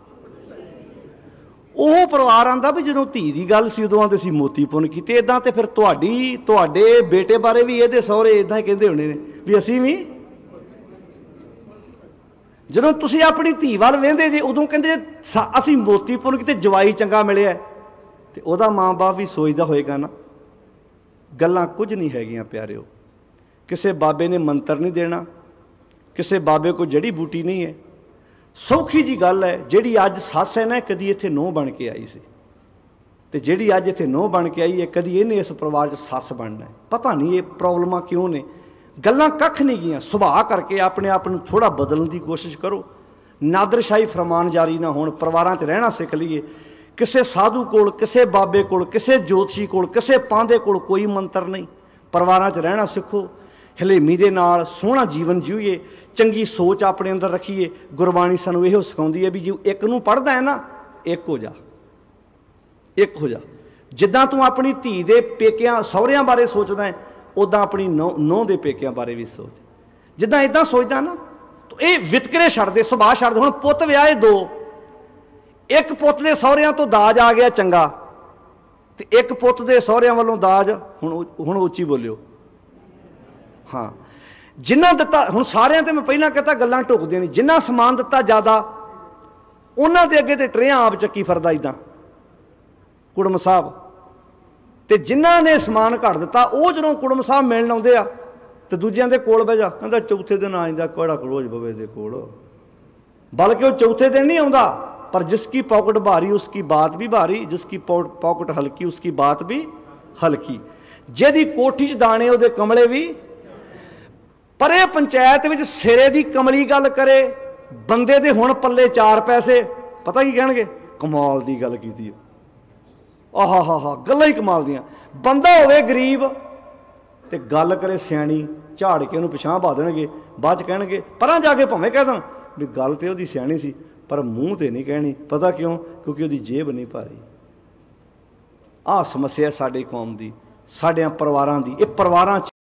ਉਹ ਪਰਿਵਾਰ ਆਉਂਦਾ ਵੀ ਜਦੋਂ ਧੀ ਦੀ ਗੱਲ ਸੀ ਉਦੋਂ ਆਉਂਦੇ ਸੀ ਮੋਤੀ ਪੁੰਨ ਕੀਤੇ। ਇੱਦਾਂ ਤੇ ਫਿਰ ਤੁਹਾਡੀ ਤੁਹਾਡੇ ਬੇਟੇ ਬਾਰੇ ਵੀ ਇਹਦੇ ਸਹੁਰੇ ਇੱਦਾਂ ਹੀ ਕਹਿੰਦੇ ਹੋਣੇ ਨੇ ਵੀ ਅਸੀਂ ਵੀ, ਜਦੋਂ ਤੁਸੀਂ ਆਪਣੀ ਧੀ ਵੱਲ ਵੇਂਦੇ ਜੇ ਉਦੋਂ ਕਹਿੰਦੇ ਅਸੀਂ ਮੋਤੀ ਪੁੰਨ ਕੀਤੇ, ਜਵਾਈ ਚੰਗਾ ਮਿਲਿਆ, ਤੇ ਉਹਦਾ ਮਾਂ ਬਾਪ ਵੀ ਸੋਚਦਾ ਹੋਏਗਾ ਨਾ। ਗੱਲਾਂ ਕੁਝ ਨਹੀਂ ਹੈਗੀਆਂ ਪਿਆਰਿਓ। ਕਿਸੇ ਬਾਬੇ ਨੇ ਮੰਤਰ ਨਹੀਂ ਦੇਣਾ, ਕਿਸੇ ਬਾਬੇ ਕੋਲ ਜੜੀ ਬੂਟੀ ਨਹੀਂ ਹੈ। ਸੌਖੀ ਜੀ ਗੱਲ ਹੈ, ਜਿਹੜੀ ਅੱਜ ਸੱਸ ਹੈ ਨਾ, ਕਦੀ ਇੱਥੇ ਨੂੰਹ ਬਣ ਕੇ ਆਈ ਸੀ, ਤੇ ਜਿਹੜੀ ਅੱਜ ਇੱਥੇ ਨੂੰਹ ਬਣ ਕੇ ਆਈ ਹੈ, ਕਦੀ ਇਹਨੇ ਇਸ ਪਰਿਵਾਰ 'ਚ ਸੱਸ ਬਣਨਾ। ਪਤਾ ਨਹੀਂ ਇਹ ਪ੍ਰੋਬਲਮਾਂ ਕਿਉਂ ਨੇ। ਗੱਲਾਂ ਕੱਖ ਨਹੀਂ ਗਈਆਂ। ਸੁਭਾਅ ਕਰਕੇ ਆਪਣੇ ਆਪ ਨੂੰ ਥੋੜ੍ਹਾ ਬਦਲਣ ਦੀ ਕੋਸ਼ਿਸ਼ ਕਰੋ। ਨਾਦਰਸ਼ਾਹੀ ਫਰਮਾਨ ਜਾਰੀ ਨਾ ਹੋਣ। ਪਰਿਵਾਰਾਂ 'ਚ ਰਹਿਣਾ ਸਿੱਖ ਲਈਏ। ਕਿਸੇ ਸਾਧੂ ਕੋਲ, ਕਿਸੇ ਬਾਬੇ ਕੋਲ, ਕਿਸੇ ਜੋਤਸ਼ੀ ਕੋਲ, ਕਿਸੇ ਪਾਂਦੇ ਕੋਲ ਕੋਈ ਮੰਤਰ ਨਹੀਂ। ਪਰਿਵਾਰਾਂ 'ਚ ਰਹਿਣਾ ਸਿੱਖੋ। ਹਲੇਮੀ ਦੇ ਨਾਲ ਸੋਹਣਾ ਜੀਵਨ ਜੀਈਏ, ਚੰਗੀ ਸੋਚ ਆਪਣੇ ਅੰਦਰ ਰੱਖੀਏ। ਗੁਰਬਾਣੀ ਸਾਨੂੰ ਇਹੋ ਸਿਖਾਉਂਦੀ ਹੈ ਵੀ ਜੇ ਇੱਕ ਨੂੰ ਪੜ੍ਹਦਾ ਹੈ ਨਾ, ਇੱਕ ਹੋ ਜਾ, ਇੱਕ ਹੋ ਜਾ। ਜਿੱਦਾਂ ਤੂੰ ਆਪਣੀ ਧੀ ਦੇ ਪੇਕਿਆਂ ਸਹੁਰਿਆਂ ਬਾਰੇ ਸੋਚਦਾ ਹੈ, ਉੱਦਾਂ ਆਪਣੀ ਨਹੁੰ ਨਹੁੰ ਦੇ ਪੇਕਿਆਂ ਬਾਰੇ ਵੀ ਸੋਚ। ਜਿੱਦਾਂ ਇੱਦਾਂ ਸੋਚਦਾ ਨਾ, ਇਹ ਵਿਤਕਰੇ ਛੱਡ ਦੇ, ਸੁਭਾਅ ਛੱਡ ਦੇ। ਹੁਣ ਪੁੱਤ ਵਿਆਹੇ ਦੋ, एक पुत दे सहुरियां तो दाज आ गया चंगा, ते एक पुत दे सहुरियां वालों दाज, हुण हुण उच्ची बोलियो, हाँ जिन्ना दिता, हुण सारियां ते मैं पहलां कहता गल्लां ढुकदियां नहीं, जिन्ना समान दिता ज़्यादा उन्हां दे अगे ते ट्रेयां आप चक्की फिरदा इदां कुड़म साहब, ते जिन्हां ने समान घट दिता वो जदों कुड़म साहब मिलण आउंदे आ ते दूजियां दे कोल बह जा, कहंदा चौथे दिन आ जांदा कड़ा कड़ोज बवे दे कोल, बल्कि वो चौथे दिन नहीं आउंदा, पर जिसकी पॉकेट भारी उसकी बात भी भारी, जिसकी पॉकेट हल्की उसकी बात भी हल्की, जिहदी कोठी च दाने उहदे कमले भी, पर यह पंचायत विच सिरे दी कमली गल करे, बंदे दे हुण पल्ले चार पैसे, पता की कहणगे कमाल दी गल कीती, आहा हा हा गल्लां ही कमाल दियां, बंदा होवे गरीब ते गल करे सियाणी, झाड़ के उहनूं पिछां पा देणगे, बाद च कहणगे परां जाके भावें कह देण भी गल ते उहदी सियाणी सी, पर मूँह ते नहीं कहनी, पता क्यों, क्योंकि उहदी जेब नहीं भारी। आह समस्या साडी कौम दी, साडियां परिवारां दी, ये परिवारां च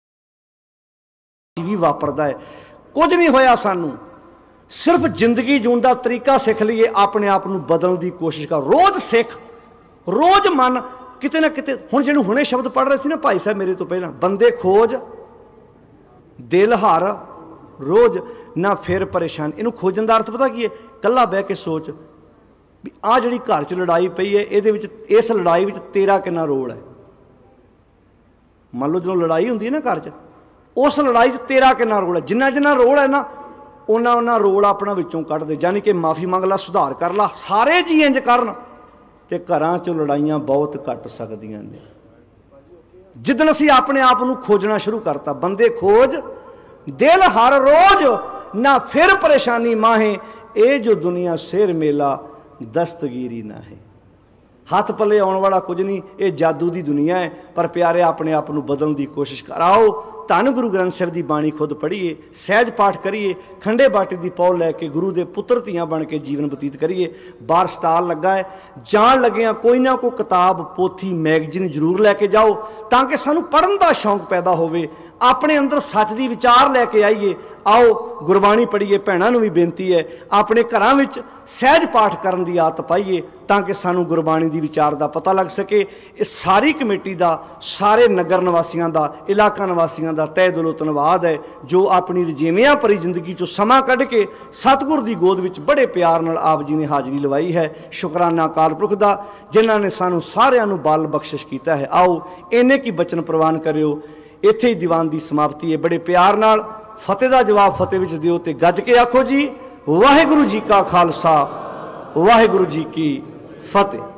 भी वापरदा है। कुछ नहीं होया सानू, सिर्फ जिंदगी जूण दा तरीका सीख लईए, अपने आप नूं बदलण दी कोशिश कर, रोज़ सिख, रोज़ मन किते ना किते। हुण जिहनूं हुणे शब्द पढ़ रहे सी ना भाई साहब मेरे तो पहलां, बंदे खोज दिल हार रोज़ ना फिर परेशान, इनू खोजन का अर्थ पता की है, कला बह के सोच भी आ जिहड़ी घर च लड़ाई पई है, ये इस लड़ाई में तेरा कितना रोल है। मान लो जो लड़ाई होंगी है ना घर च, उस लड़ाई च तेरा कितना रोल है, जिन्ना जिन्ना रोल है ना उन्ना उन्ना रोल अपना विचों कढ़ दे, यानी कि माफ़ी मंग ला, सुधार कर ला, सारे जी इंज करन ते घरां चों लड़ाइयां बहुत घट सकदियां ने। जिदन असीं अपने आप नूं खोजना शुरू करता, बंदे खोज दिल हर रोज ना फिर परेशानी माहे, ए जो दुनिया शेर मेला दस्तगीरी ना है। हाथ पल्ले आने वाला कुछ नहीं, ये जादू की दुनिया है। पर प्यारे अपने आप को बदलने की कोशिश कराओ। धन गुरु ग्रंथ साहिब की बाणी खुद पढ़िए, सहज पाठ करिए, खंडे बाटे की पौ लैके गुरु के पुत्र धियां बन के जीवन बतीत करिए। बाहर स्टाल लगा है, जान लगे कोई ना कोई किताब पोथी मैगजीन जरूर लैके जाओ, ताकि सानू पढ़न का शौक पैदा होवे, अपने अंदर सच की विचार लैके आइए। आओ गुरबाणी पढ़िए। भैणां नूं भी बेनती है, अपने घरां विच सहज पाठ करन दी आदत पाइए, ताकि सानू गुरबाणी की विचार का पता लग सके। इस सारी कमेटी का, सारे नगर निवासियों का, इलाका निवासियों का तहे दिलों धन्नवाद है, जो अपनी रजीमियां भरी जिंदगी चो समा कढ़ के सतगुर की गोद विच बड़े प्यार नाल आप जी ने हाज़री लवाई है। शुकराना अकाल पुरख दा, जिन्हां ने सानू सारिआं नूं बल बख्शिश कीता है। आओ इन्ने की बचन प्रवान करियो। इत्थे ही दीवान की समाप्ति है। बड़े प्यार नाल फतेह का जवाब फतेह विच दिओ ते गज के आखो जी वाहिगुरू जी का खालसा वाहिगुरू जी की फतेह।